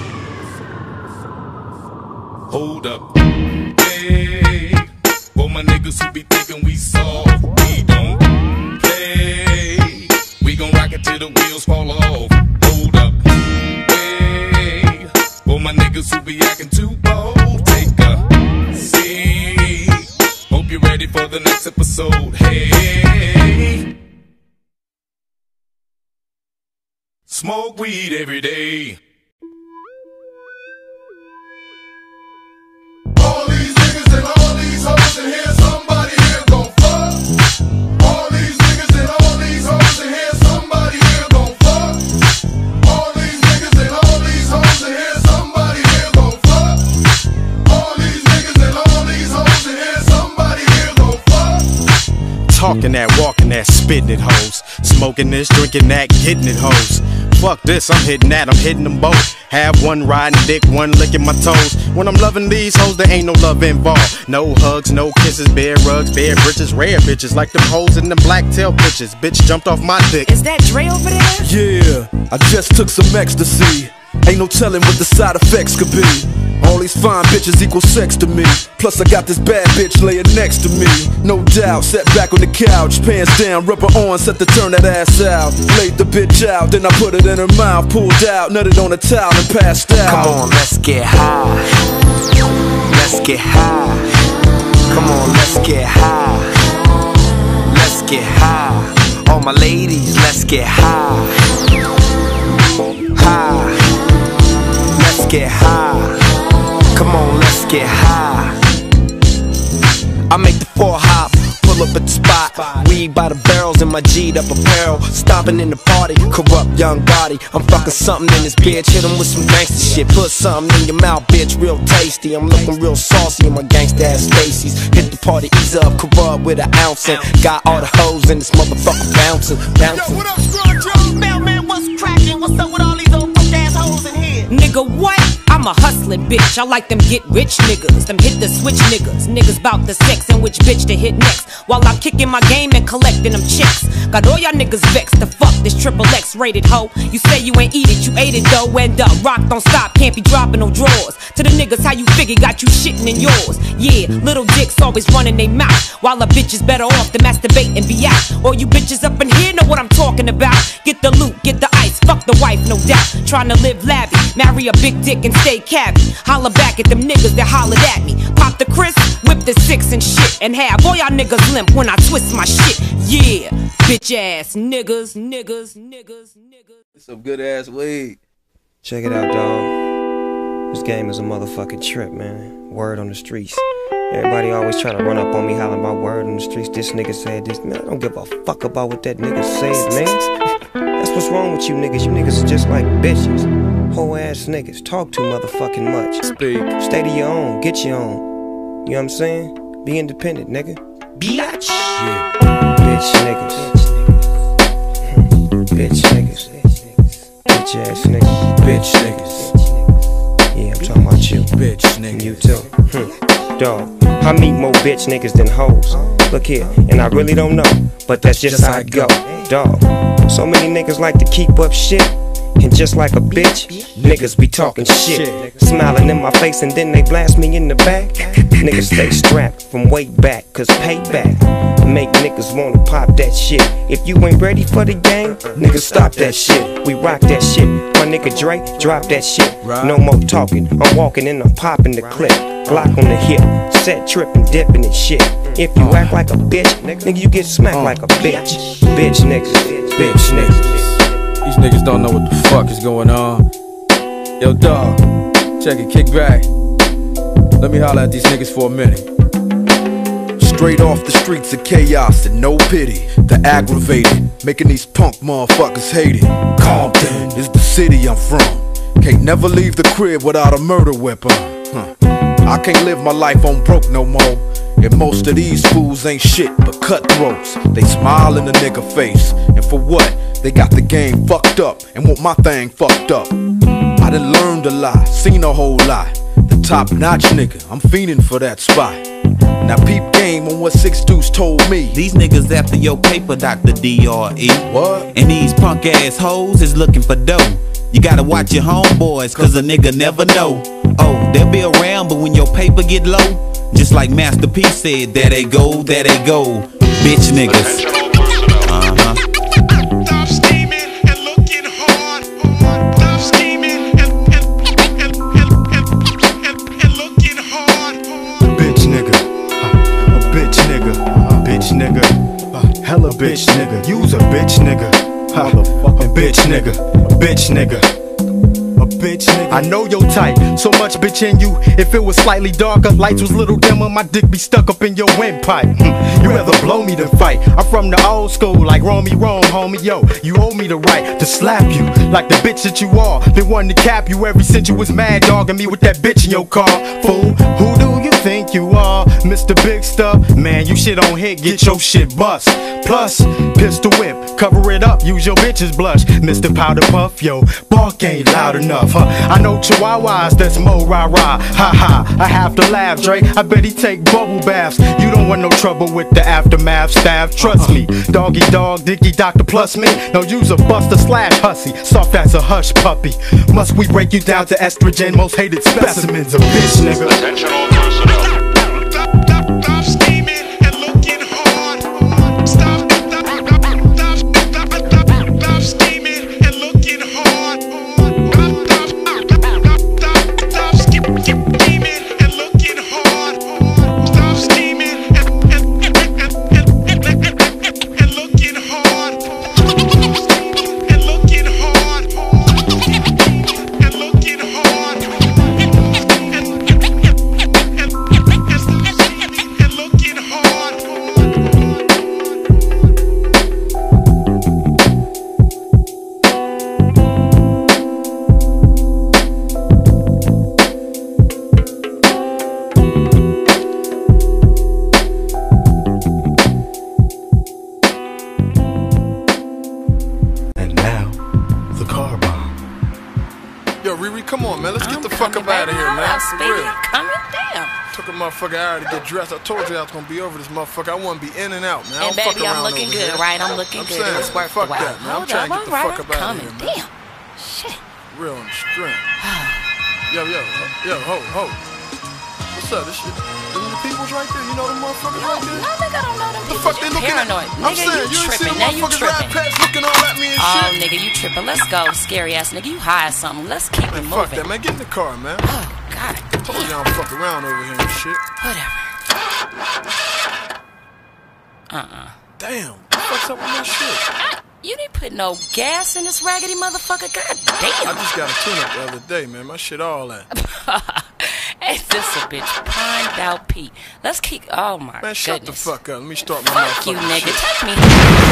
Hold up, hey, for my niggas who be thinking we soft, we don't play. We gon' rock it till the wheels fall off. Hold up, hey, for my niggas who be acting too bold, take a seat. Hope you're ready for the next episode. Hey, smoke weed every day. All these niggas and all these hoes in here, somebody here gon' fuck. All these niggas and all these hoes in here, somebody here gon' fuck. All these niggas and all these hoes in here, somebody here gon' fuck. All these niggas and all these hoes in here, somebody here gon' fuck. Talking that, walking that, spitting it, hoes. Smoking this, drinking that, getting it, hoes. Fuck this, I'm hitting that, I'm hitting them both. Have one riding dick, one licking my toes. When I'm loving these hoes, there ain't no love involved. No hugs, no kisses, bare rugs, bare britches, rare bitches. Like them hoes in them black tail bitches. Bitch jumped off my dick. Is that Dre over there? Yeah, I just took some ecstasy. Ain't no telling what the side effects could be. All these fine bitches equal sex to me. Plus I got this bad bitch laying next to me. No doubt, sat back on the couch, pants down, rubber on, set to turn that ass out. Laid the bitch out, then I put it in her mouth, pulled out, nutted on a towel and passed out. Come on, let's get high. Let's get high. Come on, let's get high. Let's get high. All my ladies, let's get high. High. get high. Come on, let's get high. I make the four hop, pull up at the spot. Weed by the barrels in my G'd up apparel. Stomping in the party, corrupt young body. I'm fucking something in this bitch. Hit him with some gangsta shit. Put something in your mouth, bitch, real tasty. I'm looking real saucy in my gangsta ass Stacy's. Hit the party, ease up, corrupt with an ounce. And got all the hoes in this motherfucker bouncing, bouncing. Yo, what up, Scrub? Mailman, what's cracking? What's up with all these old fuck ass hoes in here? Nigga, what? I'm a hustling bitch. I like them get rich niggas, them hit the switch niggas. Niggas bout the sex and which bitch to hit next. While I'm kicking my game and collecting them chicks. Got all y'all niggas vexed to fuck this triple X rated hoe. You say you ain't eat it, you ate it though. End up, rock don't stop, can't be dropping no drawers. To the niggas, how you figure got you shitting in yours. Yeah, little dicks always running they mouth. While a bitch is better off to masturbate and be out. All you bitches up in here know what I'm talking about. Get the loot, get the ice, fuck the wife, no doubt. Trying to live lavish, marry a big dick and stay cabby. Holla back at them niggas that hollered at me. Pop the Chris, whip the six and shit. And have all y'all niggas limp when I twist my shit. Yeah, bitch ass niggas, niggas, niggas, niggas. Some good ass weed. Check it out, dawg. This game is a motherfucking trip, man. Word on the streets. Everybody always try to run up on me hollering about word on the streets. This nigga said this. Man, I don't give a fuck about what that nigga said, man. That's what's wrong with you niggas. You niggas are just like bitches. Whole ass niggas. Talk too motherfucking much. Speak. Stay to your own. Get your own. You know what I'm saying? Be independent, nigga. Biatch. Yeah. Bitch niggas. Bitch niggas. Bitch ass niggas. Bitch niggas. Yeah, I'm talking about you. Bitch niggas. You too. Hmm. Dog, I meet more bitch niggas than hoes. Look here, and I really don't know, but that's just how it go. Dog, so many niggas like to keep up shit. And just like a bitch, niggas be talking shit. Smiling in my face and then they blast me in the back. Niggas stay strapped from way back, cause payback make niggas wanna pop that shit. If you ain't ready for the game, niggas stop that shit. We rock that shit. My nigga Dre, drop that shit. No more talking, I'm walking and I'm popping the clip. Glock on the hip, set tripping, dipping and shit. If you act like a bitch, nigga, you get smacked like a bitch. Bitch niggas, bitch niggas. These niggas don't know what the fuck is going on. Yo, dawg, check it, kick back. Let me holler at these niggas for a minute. Straight off the streets of chaos and no pity. The aggravated, making these punk motherfuckers hate it. Compton is the city I'm from. Can't never leave the crib without a murder weapon. Huh. I can't live my life on broke no more. And most of these fools ain't shit but cutthroats. They smile in the nigga face, and for what? They got the game fucked up and want my thing fucked up. I done learned a lot, seen a whole lot. The top notch nigga, I'm fiending for that spot. Now peep game on what Six Deuce told me. These niggas after your paper, Doctor D R E. What? And these punk ass hoes is looking for dough. You gotta watch your homeboys, cause a nigga never know. Oh, they'll be around, but when your paper get low, just like Master P said, there they go, there they go. Bitch niggas. Uh-huh. Stop scheming and looking hard. Stop scheming and, and, and, and, and, and looking hard. Bitch nigga, uh, a bitch nigga, a bitch nigga, uh, hella bitch nigga, you's a bitch nigga, uh, a bitch nigga, a bitch nigga. A bitch nigga. I know your type, so much bitch in you. If it was slightly darker, lights was little dimmer, my dick be stuck up in your windpipe. You rather blow me than fight. I'm from the old school, like roam me wrong, homie. Yo, you owe me the right to slap you like the bitch that you are. Been wanting to cap you ever since you was mad dogging me with that bitch in your car. Fool, who do you think you are? Mister Big Stuff, man, you shit on hit, get your shit bust. Plus, pistol whip, cover it up, use your bitch's blush. Mister Powder Puff, yo, bark ain't loud enough, huh? I know chihuahuas, that's mo rah rah. Ha ha, I have to laugh, Dre. I bet he take bubble baths. You don't want no trouble with the aftermath staff. Trust me, doggy dog, dicky doctor plus me. No use a buster slash hussy, soft as a hush puppy. Must we break you down to estrogen, most hated specimens of bitch nigga. Attention all personnel. Stop scheming and looking hard. Stop, stop, stop, stop, stop scheming and looking hard. Stop scheming and looking hard. Stop scheming and, and, and, and, and, and looking hard. And looking hard. And looking hard. come on, man. Let's get the fuck up out of here, man. For real. I'm coming down. Took a motherfucker out to get dressed. I told you I was gonna be over this motherfucker. I want to be in and out, man. I And don't fuck baby, I'm around looking over good, here. right? I'm looking I'm good. saying, It was worth fuck the while. that, man. I'm Hold trying up, to get the all fuck right, up out I'm of here, coming. man. Damn. Shit. Real on the strength. Yo, yo, yo, ho, ho. What's up? This shit. Them the people's right there. You know them motherfuckers No, right there? no, nigga, I don't know them The people. fuck they You looking at? paranoid. I'm Nigga, saying, you you ain't seen tripping. them Now you motherfuckers ride tripping. past looking all at me and Oh, shit. nigga, you tripping. Let's go, scary ass nigga. You high or something. Let's keep it Man, moving. fuck that, man. Get in the car, man. Oh, God. Told you I don't fuck around over here and shit. Whatever. Uh-uh. Damn. What the fuck's up with my shit? You didn't put no gas in this raggedy motherfucker. God damn. I just got a tune-up the other day, man. My shit all that. Ain't this a bitch primed out Pete? Let's keep. Oh my Man, shut goodness. the fuck up. Let me start my Fuck you, motherfucking nigga. shit. Take me.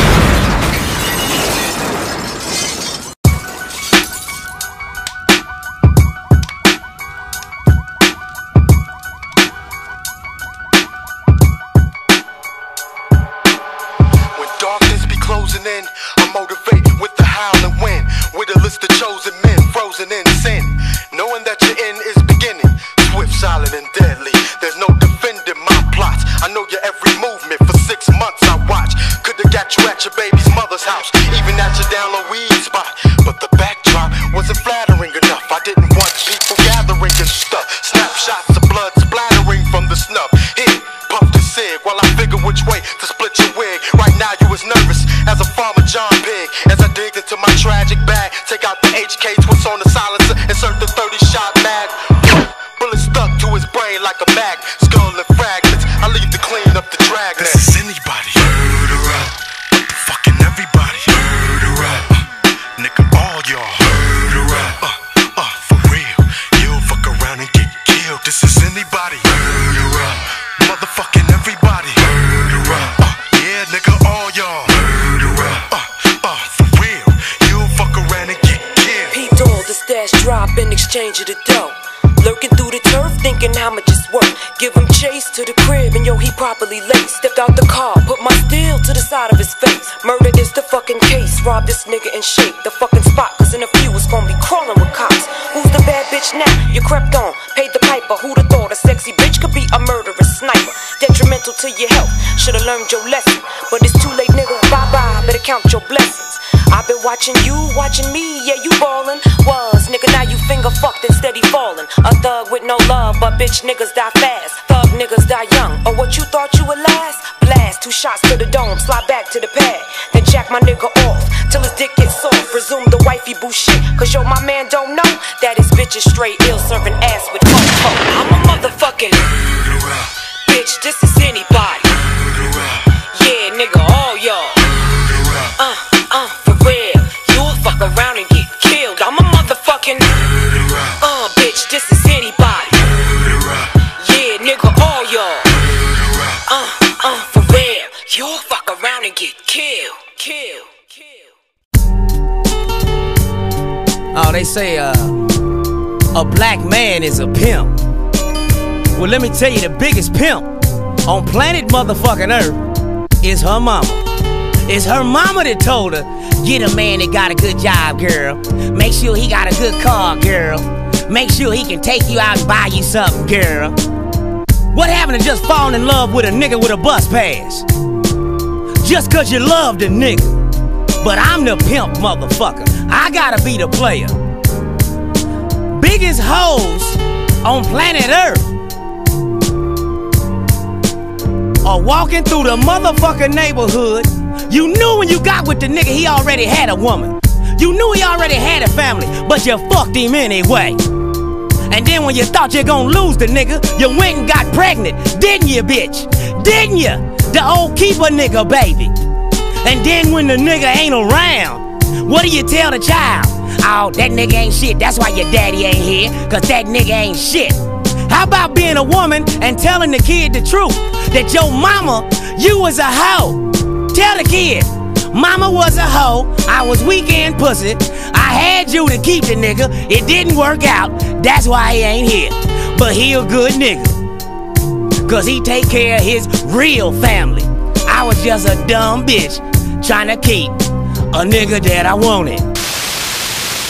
When darkness be closing in, I motivate with the howling wind, with a list of chosen men frozen in sin. Knowing that your end is beginning, swift, silent, and deadly. There's no defending my plots. I know your every movement. For six months I watch. Could've got you at your baby's mother's house, even at your down low weed spot. But the backdrop wasn't flattering enough. I didn't want people gathering and stuff. Snapshots of blood splattering from the snub. Here, puff the cig while I figure which way to split your wig. Right now you was nervous as a farmer John Pig. As I digged into my tragic bag, take out the H K, twist on the silencer, insert the thirty shot mag. Bullet stuck to his brain like a mag. Skull and fragments, I leave to clean up the drag. This is anybody. Murderer. Fucking everybody. Murderer. Uh, nigga, all y'all. Murderer. Uh, uh, for real. You'll fuck around and get killed. This is anybody. Murderer. Motherfucking everybody. Murderer. Uh, yeah, nigga, all y'all. Murderer. Uh, uh, for real. You'll fuck around and get killed. Peeped all the stash drop in exchange of the dough. Lurking through the turf, thinking how much it's worth. Give him chase to the crib, and yo, he properly laced. Stepped out the car, put my steel to the side of his face. Murder is the fucking case. Rob this nigga and shake the fucking spot, cause in a few it's gonna be crawling with cops. Who's the bad bitch now? You crept on, paid the piper. Who'da thought a sexy bitch could be a murderous sniper? Detrimental to your health, should've learned your lesson. But it's too late, nigga, bye-bye, better count your blessings. I've been watching you, watching me, yeah, you ballin'. Was, nigga, now you finger fucked and steady falling. A thug with no love, but bitch niggas die fast. Thug niggas die young, or what you thought you would last? Blast, two shots to the dome, slide back to the pad. Then jack my nigga off, till his dick gets soft. Presume the wifey boo shit, cause yo, my man don't know that his bitch is straight ill, serving ass with fuck fuck. I'm a motherfucking murderer. Bitch, this is anybody. Murderer. Yeah, nigga, all y'all. Uh, uh, for real. You'll fuck around and get killed. I'm a motherfucking murderer. Uh, bitch, this is anybody. Murderer. Yeah, nigga, all y'all. Uh, uh, for real. You'll fuck around and get killed. Kill. Oh, they say uh, a black man is a pimp. Well, let me tell you, the biggest pimp on planet motherfucking Earth is her mama. It's her mama that told her, get a man that got a good job, girl. Make sure he got a good car, girl. Make sure he can take you out and buy you something, girl. What happened to just falling in love with a nigga with a bus pass? Just cause you love the nigga. But I'm the pimp, motherfucker. I gotta be the player. Biggest hoes on planet Earth are walking through the motherfucking neighborhood. You knew when you got with the nigga he already had a woman. You knew he already had a family, but you fucked him anyway. And then when you thought you gonna lose the nigga, you went and got pregnant, didn't you, bitch? Didn't you? The old keeper nigga, baby. And then when the nigga ain't around, what do you tell the child? Oh, that nigga ain't shit, that's why your daddy ain't here, cause that nigga ain't shit. How about being a woman and telling the kid the truth? That your mama, you was a hoe. Tell the kid, mama was a hoe, I was weekend pussy. I had you to keep the nigga, it didn't work out, that's why he ain't here. But he a good nigga, cause he take care of his real family. I was just a dumb bitch trying to keep a nigga that I wanted. Yeah.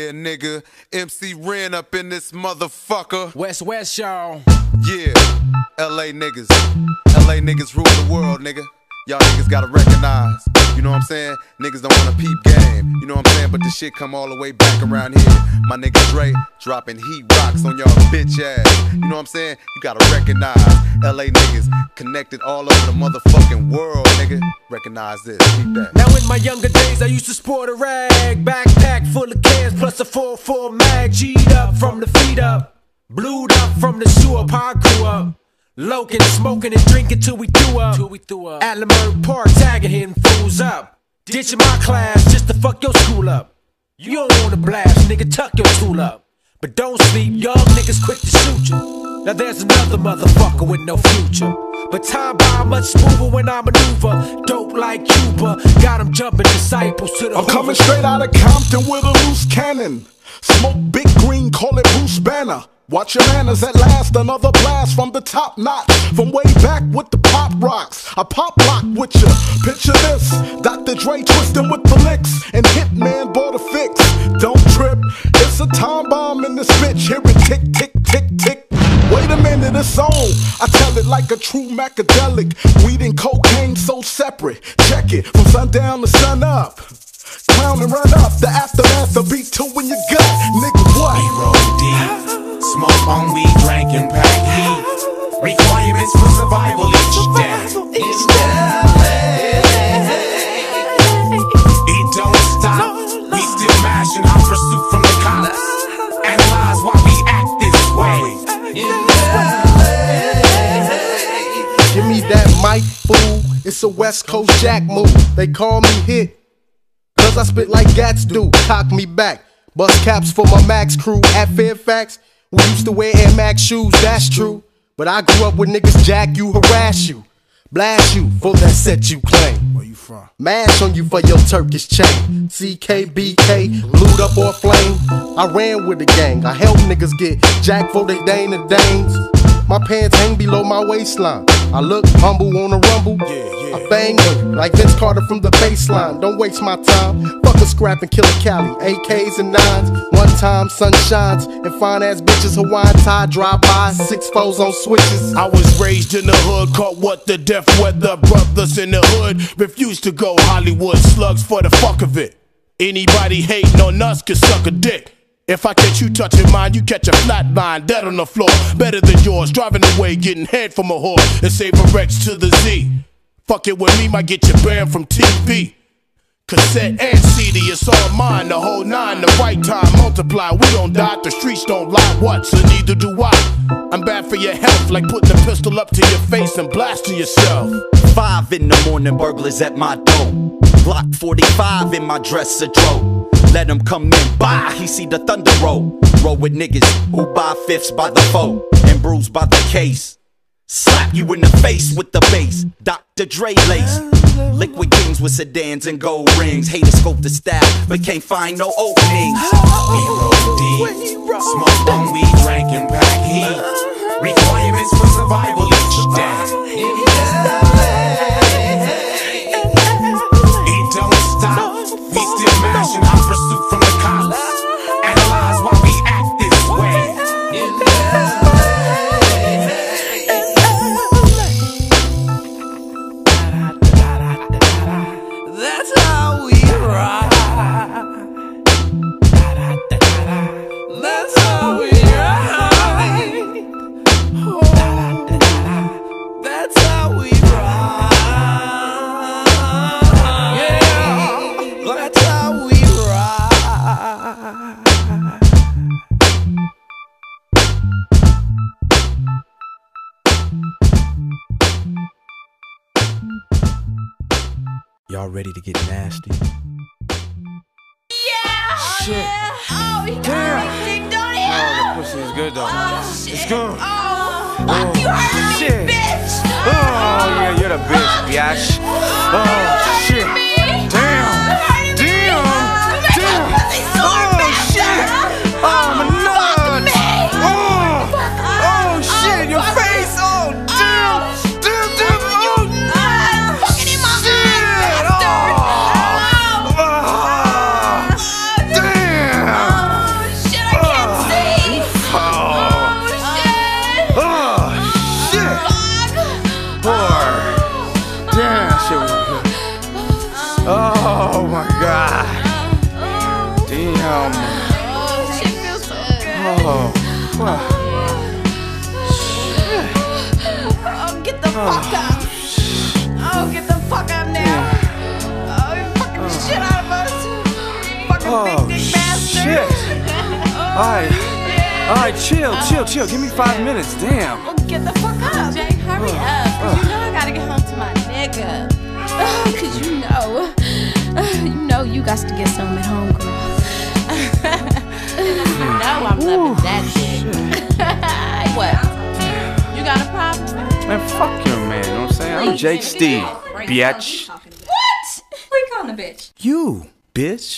Yeah, nigga. M C Ren up in this motherfucker. West West, y'all. Yeah. L A niggas. L A niggas rule the world, nigga. Y'all niggas gotta recognize. You know what I'm saying? Niggas don't wanna peep game. You know what I'm saying? But the shit come all the way back around here. My nigga Dre dropping heat rocks on y'all bitch ass. You know what I'm saying? You gotta recognize. L A niggas connected all over the motherfucking world, nigga. Recognize this. Keep that. Now in my younger days I used to sport a rag, backpack full of cans plus a four four mag. G'd up from the feet up, blued up from the sewer. I grew up loking, smoking and drinking till we threw up. Till we threw up. At Leimert Park, tagging hitting fools up. Ditching my class just to fuck your school up. You don't wanna blast, nigga, tuck your tool up. But don't sleep, young niggas quick to shoot you. Now there's another motherfucker with no future. But time by much smoother when I maneuver. Dope like Cuba, got them jumping disciples to the I'm Hoover. coming straight out of Compton with a loose cannon. Smoke big green, call it Bruce Banner. Watch your manners at last, another blast from the top notch. From way back with the pop rocks, I pop lock with ya. Picture this, Doctor Dre twisting with the licks, and Hitman bought a fix. Don't trip, it's a time bomb in this bitch. Hear it tick, tick, tick, tick. Wait a minute, it's on. I tell it like a true macadelic. Weed and cocaine so separate. Check it, from sundown to sun up. Clown and run up, the aftermath, the beat two in your gut. Nigga, what? We roll deep, smoke on weed, drink and pack heat. Requirements for survival each day. Each day. It don't stop, we still mashing our pursuit from the cops. Analyze why we act this way. Give me that mic, fool. It's a West Coast Jack move. They call me Hit, cause I spit like Gats do. Cock me back, bust caps for my Max crew. At Fairfax, we used to wear Air Max shoes, that's true. But I grew up with niggas jack you, harass you, blast you for that set you claim. Where you from? Mash on you for your Turkish chain. C K B K, blued up or flame. I ran with the gang, I helped niggas get jack for they Dane and Danes. My pants hang below my waistline. I look humble on a rumble. Yeah, yeah. I bang with like Vince Carter from the baseline. Don't waste my time. Fuck a scrap and kill a Cali. A Ks and nines. One time sun shines and fine ass bitches Hawaiian tie drive by. Six foes on switches. I was raised in the hood, caught what the death weather. Brothers in the hood refused to go Hollywood slugs for the fuck of it. Anybody hating on us can suck a dick. If I catch you touching mine, you catch a flat line, dead on the floor. Better than yours, driving away, getting head from a whore. And save a Rex to the Z. Fuck it with me, might get you banned from T V. Cassette and C D, it's all mine, the whole nine, the right time, multiply. We don't die, the streets don't lie, what? So neither do I. I'm bad for your health, like putting a pistol up to your face and blasting yourself. Five in the morning, burglars at my door. Glock forty-five in my dresser drawer. Let him come in, bye, he see the thunder roll. Roll with niggas who buy fifths by the foe and bruised by the case. Slap you in the face with the bass, Doctor Dre lace. Liquid kings with sedans and gold rings. Haters scope the style, but can't find no openings. We roll deep, smoke on weed, drink and pack heat. Requirements for survival each day. It don't stop, we still mashing our pursuit from the cops. Analyze why we act this way. That's how we ride. That's how we ride. Oh, that's how we ride. Yeah, that's how we ride. Y'all ready to get nasty? Yeah! Shit. Oh, he got everything, don't he? Oh, the pussy is good though. Oh, shit. It's good. Oh, oh, you heard shit. me, bitch! Oh, yeah, you're the bitch, biatch. Oh, shit. Damn. Damn. Damn. Oh, shit. Oh, my nut. Oh. Oh, shit. Your face. Oh, damn. Damn, damn. Oh, fucking in my shit. Oh. Oh. Damn. Damn, that shit was good. Oh my God. Damn. Shit feels so good. Oh, wow. Oh, get the fuck up. Oh, get the fuck up now. Oh, you fucking the shit out of us. Fucking Oh, big dick bastard. shit. Alright. Alright, chill, chill, chill. Give me five minutes. Damn. Well, get the fuck up. Jay, hurry up. Cause you know I gotta get home to my nigga. Cause you know, you know you got to get some at home, girl. You know I'm loving that shit. What? You got a problem? Man, fuck your man, you know what I'm saying? I'm Jake Steve, bitch. What? Who you calling a bitch? You, bitch.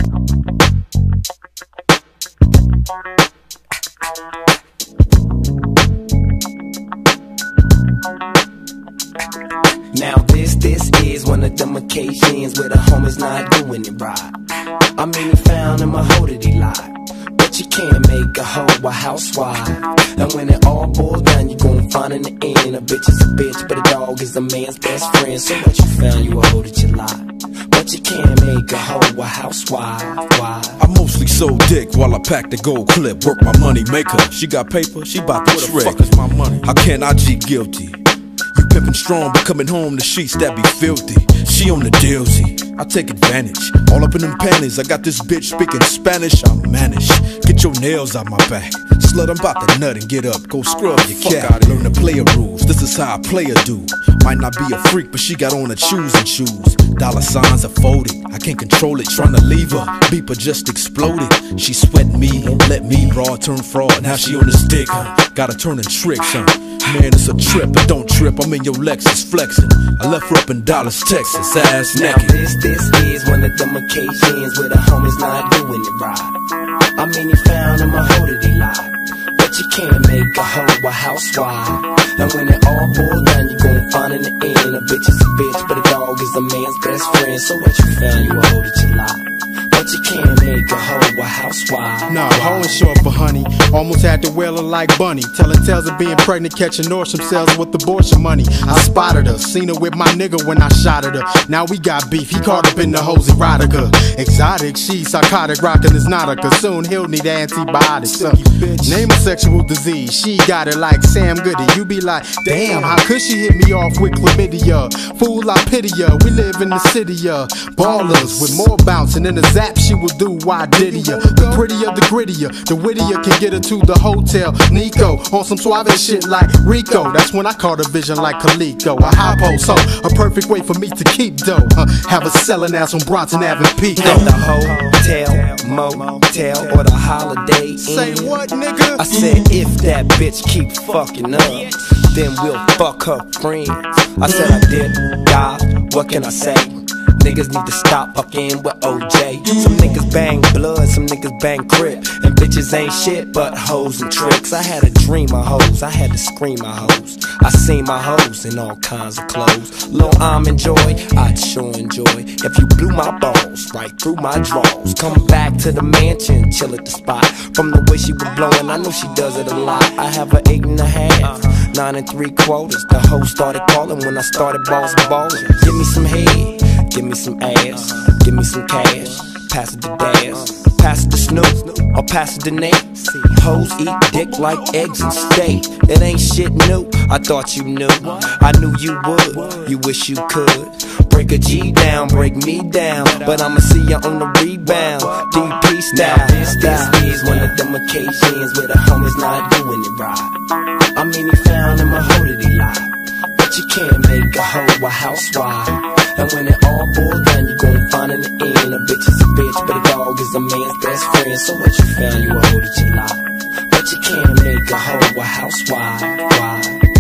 Now this, this is one of them occasions where the homie's not doing it right. I mean, he found him a hoe that he lied, but you can't make a hoe a housewife. And when it all boils down, you gon' find in the end a bitch is a bitch, but a dog is a man's best friend. So what you found, you a hoe that you lied, but you can't make a hoe a housewife. Why? I mostly sold dick while I packed the gold clip. Work my money maker. She got paper, she bout to trick. Where the fuck is my money? How can I G guilty? You pimpin' strong, but coming home the sheets that be filthy. She on the dealsy, I take advantage. All up in them panties, I got this bitch speaking Spanish. I manage. Get your nails out my back. Slut, I'm about to nut and get up. Go scrub your cat. Learn the player rules. This is how a player do. Might not be a freak, but she got on her shoes and shoes. Dollar signs are folded. I can't control it. Trying to leave her. Beeper just exploded. She sweat me, let me raw turn fraud. Now she on this dick, huh? Gotta turn in tricks, huh? Man, it's a trip, but don't trip. I'm in your Lexus flexing. I left her up in Dallas, Texas, ass naked. Now this, this is one of them occasions where the homie's not doing it right. I mean, he found him a hoe that he lied, but you can't make a hoe a housewife. And when it all boils down, you gon' find in the end a bitch is a bitch, but a dog is a man's best friend. So what you found, you a hoe that you lied, but you can't make a hoe a housewife. Nah, hoeing short for honey. Almost had to whale her like Bunny. Telling tales of being pregnant, catching Nordstrom sales with abortion money. I spotted her, seen her with my nigga when I shot at her. Now we got beef, he caught up in the hose erotica. Exotic, she psychotic, rockin' is not a soon he'll need antibiotics. Uh, name a sexual disease, she got it like Sam Goody. You be like, damn, how could she hit me off with chlamydia? Fool, I pity ya, we live in the city, uh ballers with more bouncing than a zap she will do. Why did ya? The prettier, the grittier, the wittier can get her to the hotel. Nico on some suave shit like Rico. That's when I caught a vision like Kaliko. A high post, so a perfect way for me to keep dough. Huh? Have a selling ass on Bronson Avenue Pico. At the hotel, motel, or the Holiday Inn. Say what, nigga? I said if that bitch keep fucking up, then we'll fuck her friends. I said I did, God, what can I say? Niggas need to stop fucking with O J. Some niggas bang blood, some niggas bang crip, and bitches ain't shit but hoes and tricks. I had a dream of hoes, I had to scream my hoes. I seen my hoes in all kinds of clothes. Lil' I'm enjoy, I'd sure enjoy if you blew my balls right through my drawers. Come back to the mansion, chill at the spot. From the way she was blowing, I know she does it a lot. I have her eight and a half, nine and three quarters. The hoe started calling when I started boss ballin'. Give me some head, give me some ass, give me some cash, pass it to Daz, pass it to Snoop, or pass it to Nate. Hoes eat dick like eggs and steak. It ain't shit new, I thought you knew. I knew you would, you wish you could. Break a G down, break me down, but I'ma see you on the rebound. D P style. Now this, this is one of them occasions where the homie's not doing it right. I mean, he found him a hoe that he lied, but you can't make a hoe a housewife. And when it all boils down, you gon' find in the end a bitch is a bitch, but a dog is a man's best friend. So what you found, you a hoe that you lie, but you can't make a hoe a housewife. Why?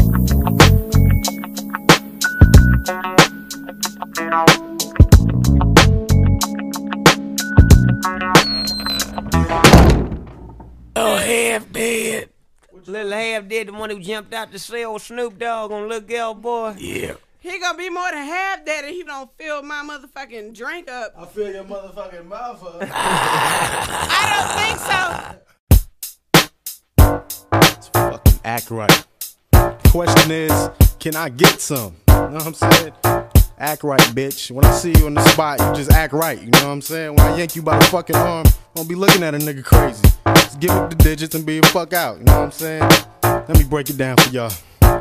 Oh, half dead. Little half dead, the one who jumped out to sell Snoop Dogg on Lil Gal Boy. Yeah. He gonna be more than half dead if he don't fill my motherfucking drink up. I fill your motherfucking mouth up. I don't think so. Let's fucking act right. Question is, can I get some? You know what I'm saying? Act right, bitch. When I see you in the spot, you just act right. You know what I'm saying? When I yank you by the fucking arm, don't be looking at a nigga crazy. Just give up the digits and be the fuck out. You know what I'm saying? Let me break it down for y'all.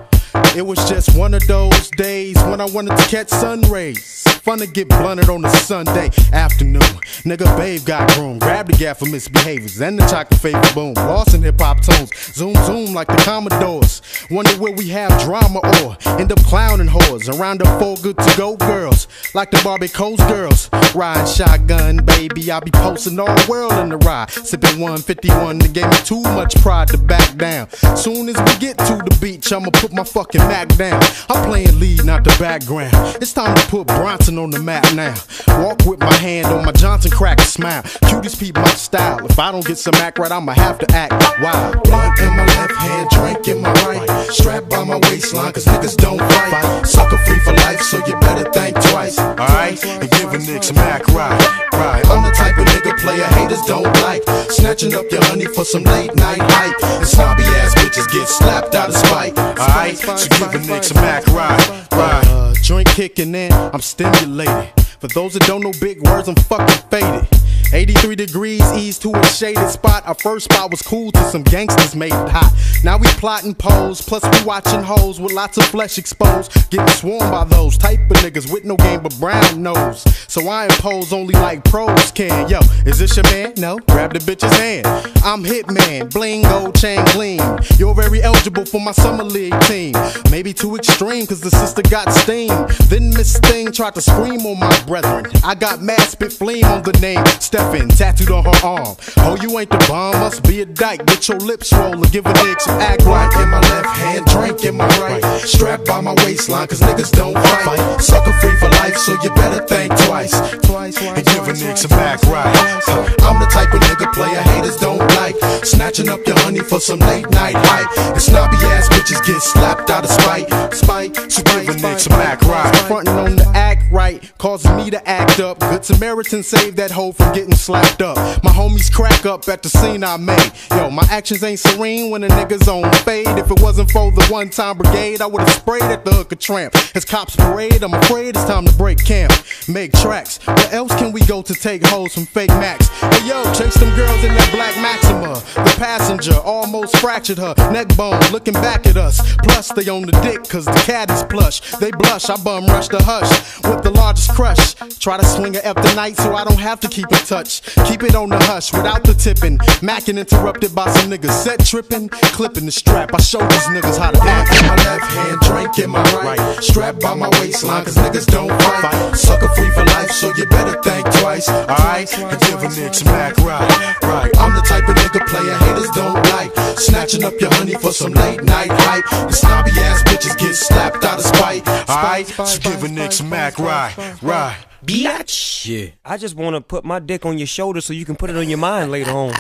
It was just one of those days when I wanted to catch sun rays. Fun to get blunted on a Sunday afternoon. Nigga, babe got groomed. Grabbed the gap for misbehaviors and the chocolate favor boom. Lost in hip hop tones. Zoom, zoom like the Commodores. Wonder where we have drama or end up clowning whores. Around the four good to go girls. Like the Barbie Coast girls. Riding shotgun, baby. I be posting all the world in the ride. Sipping one fifty-one that gave me too much pride to back down. Soon as we get to the beach, I'ma put my fucking Mac down. I'm playing lead, not the background. It's time to put Bronson on the map now. Walk with my hand on my Johnson crack and smile. Cuties peep my style. If I don't get some act right, I'ma have to act wild. Blunt in my left hand, drink in my right. Strapped by my waistline, cause niggas don't fight. Sucker free for life, so you better think twice. Alright, and give a nigga some act right. Right. I'm the type of nigga player haters don't like. Snatching up your honey for some late night hype. And snobby ass bitches get slapped out of spite. Alright, so give a nigga some act right. Right. Uh, joint kicking in, I'm stimulated. For those that don't know big words, I'm fucking faded. eighty-three degrees, ease to a shaded spot. Our first spot was cool till some gangsters made it hot. Now we plotting pose, plus we watching hoes with lots of flesh exposed. Getting swarmed by those type of niggas with no game but brown nose. So I impose only like pros can. Yo, is this your man? No, grab the bitch's hand. I'm Hitman, bling, gold chain gleam. You're very eligible for my summer league team. Maybe too extreme cause the sister got steam. Then Miss Thing tried to scream on my brethren. I got mad spit fleam on the name Stephen tattooed on her arm. Oh, you ain't the bomb, must be a dyke. Get your lips roll and give a nigga some act right. In my left hand, drink in my right. Strapped by my waistline, cause niggas don't fight. Sucker free for life, so you better think twice. Twice, and give a nigga some act right. I'm the type of nigga player haters don't like. Snatching up your honey for some late night hype. And snobby ass bitches get slapped out of spite. Spite, so give a nigga some act right. Frontin' on the act right, causing me to act up. Good Samaritan saved that hoe from getting slapped up. My homies crack up at the scene I made. Yo, my actions ain't serene when a nigga's on fade. If it wasn't for the one-time brigade, I would've sprayed at the hooker tramp. As cops parade, I'm afraid it's time to break camp. Make tracks. Where else can we go to take hoes from fake Max? Hey yo, chase them girls in that black Maxima. The passenger almost fractured her neck bone, looking back at us. Plus they on the dick cause the cat is plush. They blush, I bum rush the hush with the largest crush. Try to swing a after night so I don't have to keep in touch. Keep it on the hush without the tipping. Mackin' interrupted by some niggas set tripping. Clipping the strap, I show these niggas how to act. In my left hand, drink in my right. Strapped by my waistline, cause niggas don't fight. Sucker free for life, so you better think twice. Alright, and give a nigga some act right. Right. I'm the type of nigga player haters don't like. Snatching up your honey for some late night hype. And snobby ass bitches get slapped out of spite. Alright, so give a nigga some act right. Right. Biatch. Yeah. I just want to put my dick on your shoulder so you can put it on your mind later on.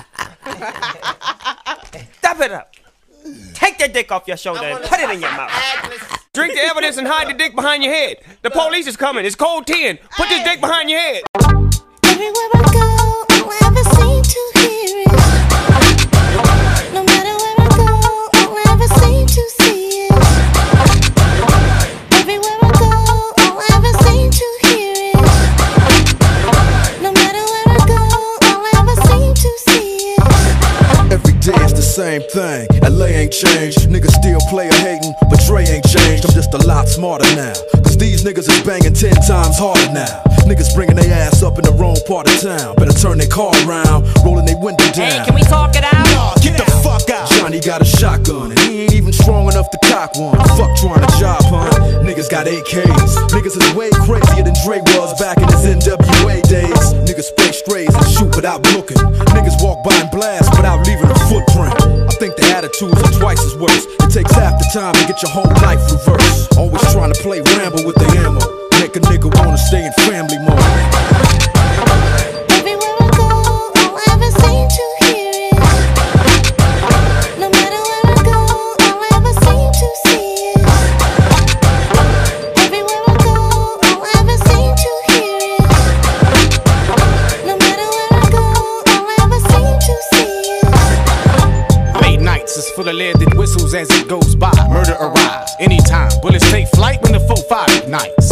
Stop it up. Take that dick off your shoulder and put it in your mouth. Drink the evidence and hide the dick behind your head. The police is coming. It's code ten. Put this dick behind your head. Everywhere I go, I'll ever seem to hear it. No matter where I go, I'll ever seem to see it. Everywhere I go, I'll ever seem to hear it. No matter where I go, I'll ever seem to see it. Every day it's the same thing. L A ain't changed. Niggas still playin' hatin', but Dre ain't changed. I'm just a lot smarter now. Cause these niggas is banging ten times harder now. Niggas bringing their ass up in the wrong part of town. Better turn their car around, rolling their window down. Hey, can we talk it out? No, get the fuck out. Johnny got a shotgun and he ain't even strong enough to cock one. Fuck trying to job hunt. Niggas got A Ks. Niggas is way crazier than Dre was back in his N W A days. Niggas spray strays and shoot without looking. Niggas walk by and blast without leaving a footprint. I think the attitudes are twice as worse. It takes half the time to get your whole life reversed. Always trying to play Rambo with the ammo. Make a nigga wanna stay in family mode. Everywhere I go, I'll ever seem to hear it. No matter where I go, I'll ever seem to see it. Everywhere I go, I'll ever seem to hear it. No matter where I go, I'll ever seem to see it. Late nights is full of leaded whistles as it goes by. Murder arrives anytime. Bullets take flight when the four five ignite. Some hearts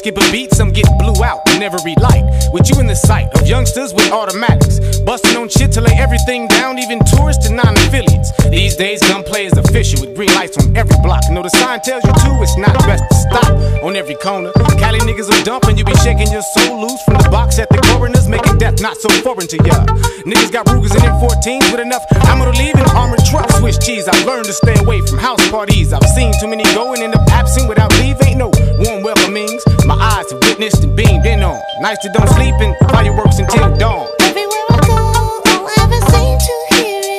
skip a beat, some get blew out and never relight. With you in the sight of youngsters with automatics, busting on shit to lay everything down, even tourists and non-affiliates. These days, gunplay is official with green lights on every block. Know the sign tells you to, it's not best to stop on every corner. Cali niggas will dump and you be shaking your soul loose from the box at the coroners, making death not so foreign to ya. Niggas got Rugers and M fourteens with enough ammo to leave in armored trucks. Swiss cheese, I've learned to stay away from house parties. I've seen too many go and end up absent without leave. Ain't no warm welcomings. My eyes have witnessed and beamed in on. Nights that don't sleep and fireworks until dawn. Everywhere I go, all I ever seem to hear is.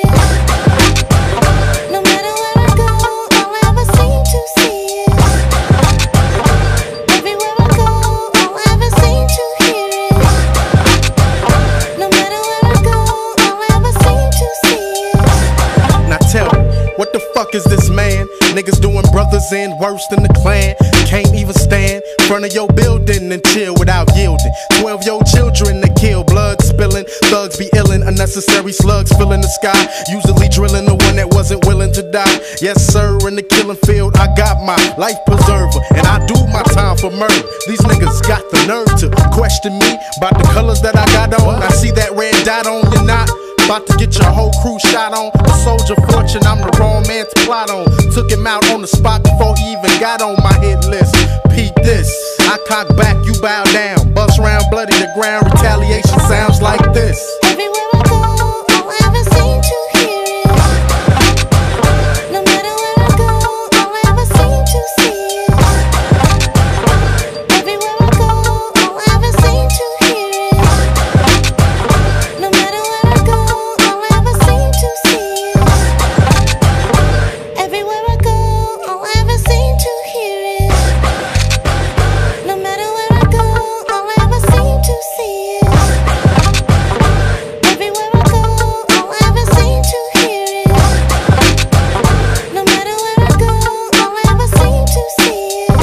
No matter where I go, all I ever seem to see is. Everywhere I go, all I ever seem to hear is. No matter where I go, all I ever seem to see is. Now tell me, what the fuck is this man? Niggas doing brothers in worse than the Klan. Can't even stand in front of your building and chill without yielding. Twelve year old children that kill, blood spilling. Thugs be illin', unnecessary slugs filling the sky. Usually drilling the one that wasn't willing to die. Yes sir, in the killing field I got my life preserver, and I do my time for murder. These niggas got the nerve to question me about the colors that I got on. I see that red dot on your knot. About to get your whole crew shot on. A soldier fortune, I'm the wrong man to plot on. Took him out on the spot before he even got on my hit list. Peep this, I cock back, you bow down. Bust round, bloody the ground, retaliation sounds like this. Everywhere I go, all I ever seem to hear is. No matter where I go, all I ever seem to see is. Everywhere I go, all I ever seem to hear is. No matter where I go, all I ever seem to see is. Everywhere I go, all I ever seem to hear is. No matter where I go, all I ever seem to see is. Everywhere I go, all I ever seem to hear is. No matter where I go, all I ever seem to see is.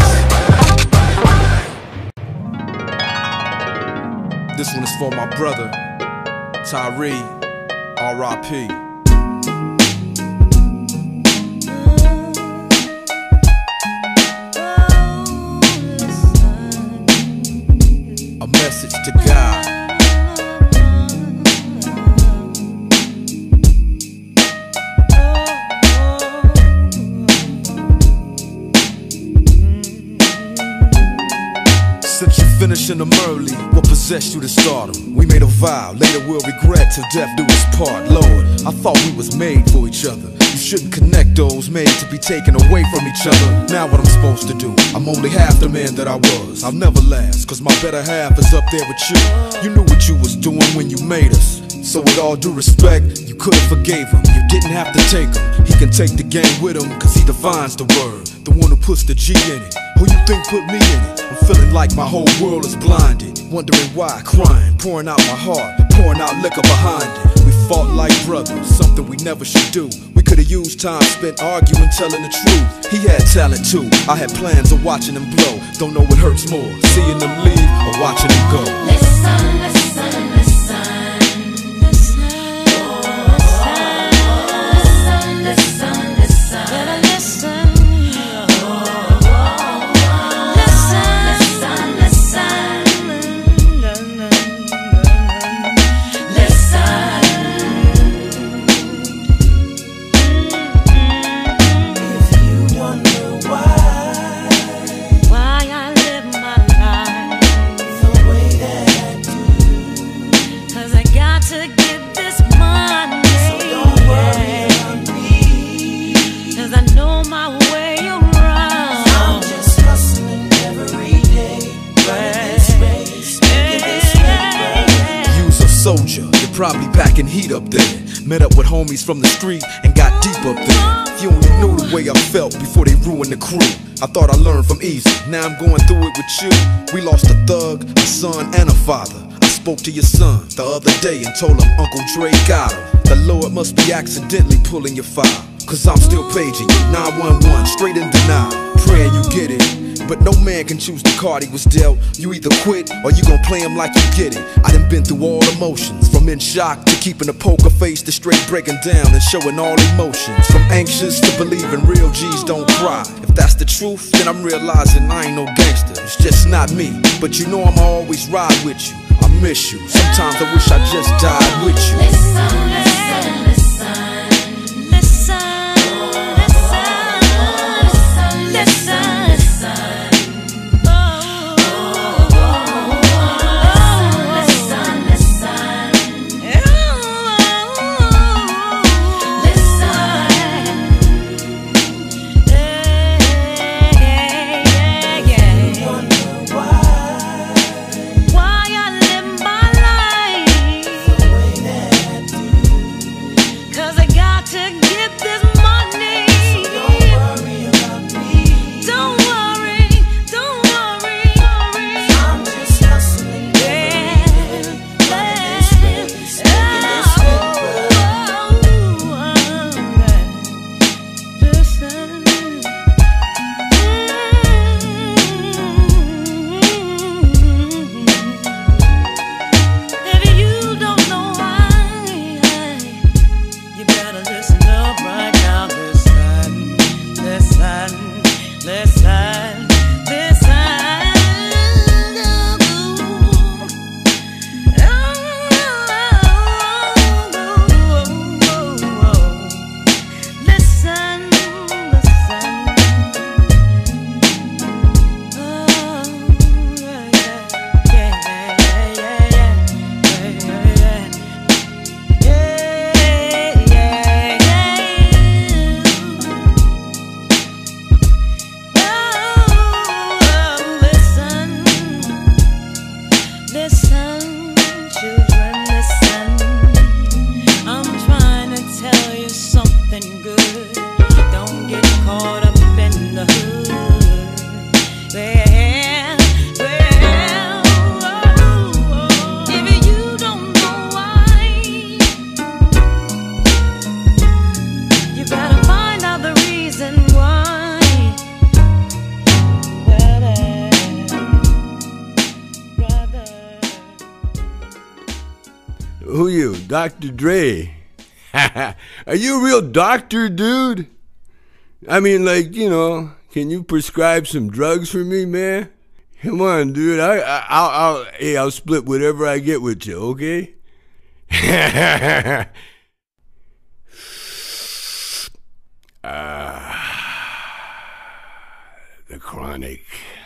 This one is for my brother, Tyree, R I P A message to God. Since you finishing them early, what possessed you to start 'em? We made a vow, later we'll regret till death do us part. Lord, I thought we was made for each other. You shouldn't connect those made to be taken away from each other. Now what I'm supposed to do? I'm only half the man that I was. I'll never last, cause my better half is up there with you. You knew what you was doing when you made us. So with all due respect, you could've forgave him. You didn't have to take him. He can take the game with him, cause he defines the word. The one who puts the G in it. Who you think put me in it? I'm feeling like my whole world is blinded. Wondering why, crying, pouring out my heart, pouring out liquor behind it. We fought like brothers, something we never should do. We could've used time spent arguing, telling the truth. He had talent too, I had plans of watching him blow. Don't know what hurts more, seeing them leave or watching him go. Listen, listen, listen. Soldier, you're probably packing heat up there. Met up with homies from the street and got deep up there. If you only knew the way I felt before they ruined the crew. I thought I learned from easy, now I'm going through it with you. We lost a thug, a son, and a father. I spoke to your son the other day and told him Uncle Dre got him. The Lord must be accidentally pulling your file, cause I'm still paging you, nine one one, straight in denial. Praying you get it, but no man can choose the card he was dealt. You either quit or you gon' play him like you get it. I done been through all emotions, from in shock to keeping a poker face to straight breaking down and showing all emotions. From anxious to believing real G's don't cry. If If that's the truth, then I'm realizing I ain't no gangster. It's just not me. But you know I'ma always ride with you. I miss you. Sometimes I wish I just died with you. Listen, listen, listen. Who you, Doctor Dre? Are you a real doctor, dude? I mean, like, you know, can you prescribe some drugs for me, man? Come on, dude. I, I, I'll, I'll, hey, I'll split whatever I get with you, okay? Ah, the Chronic.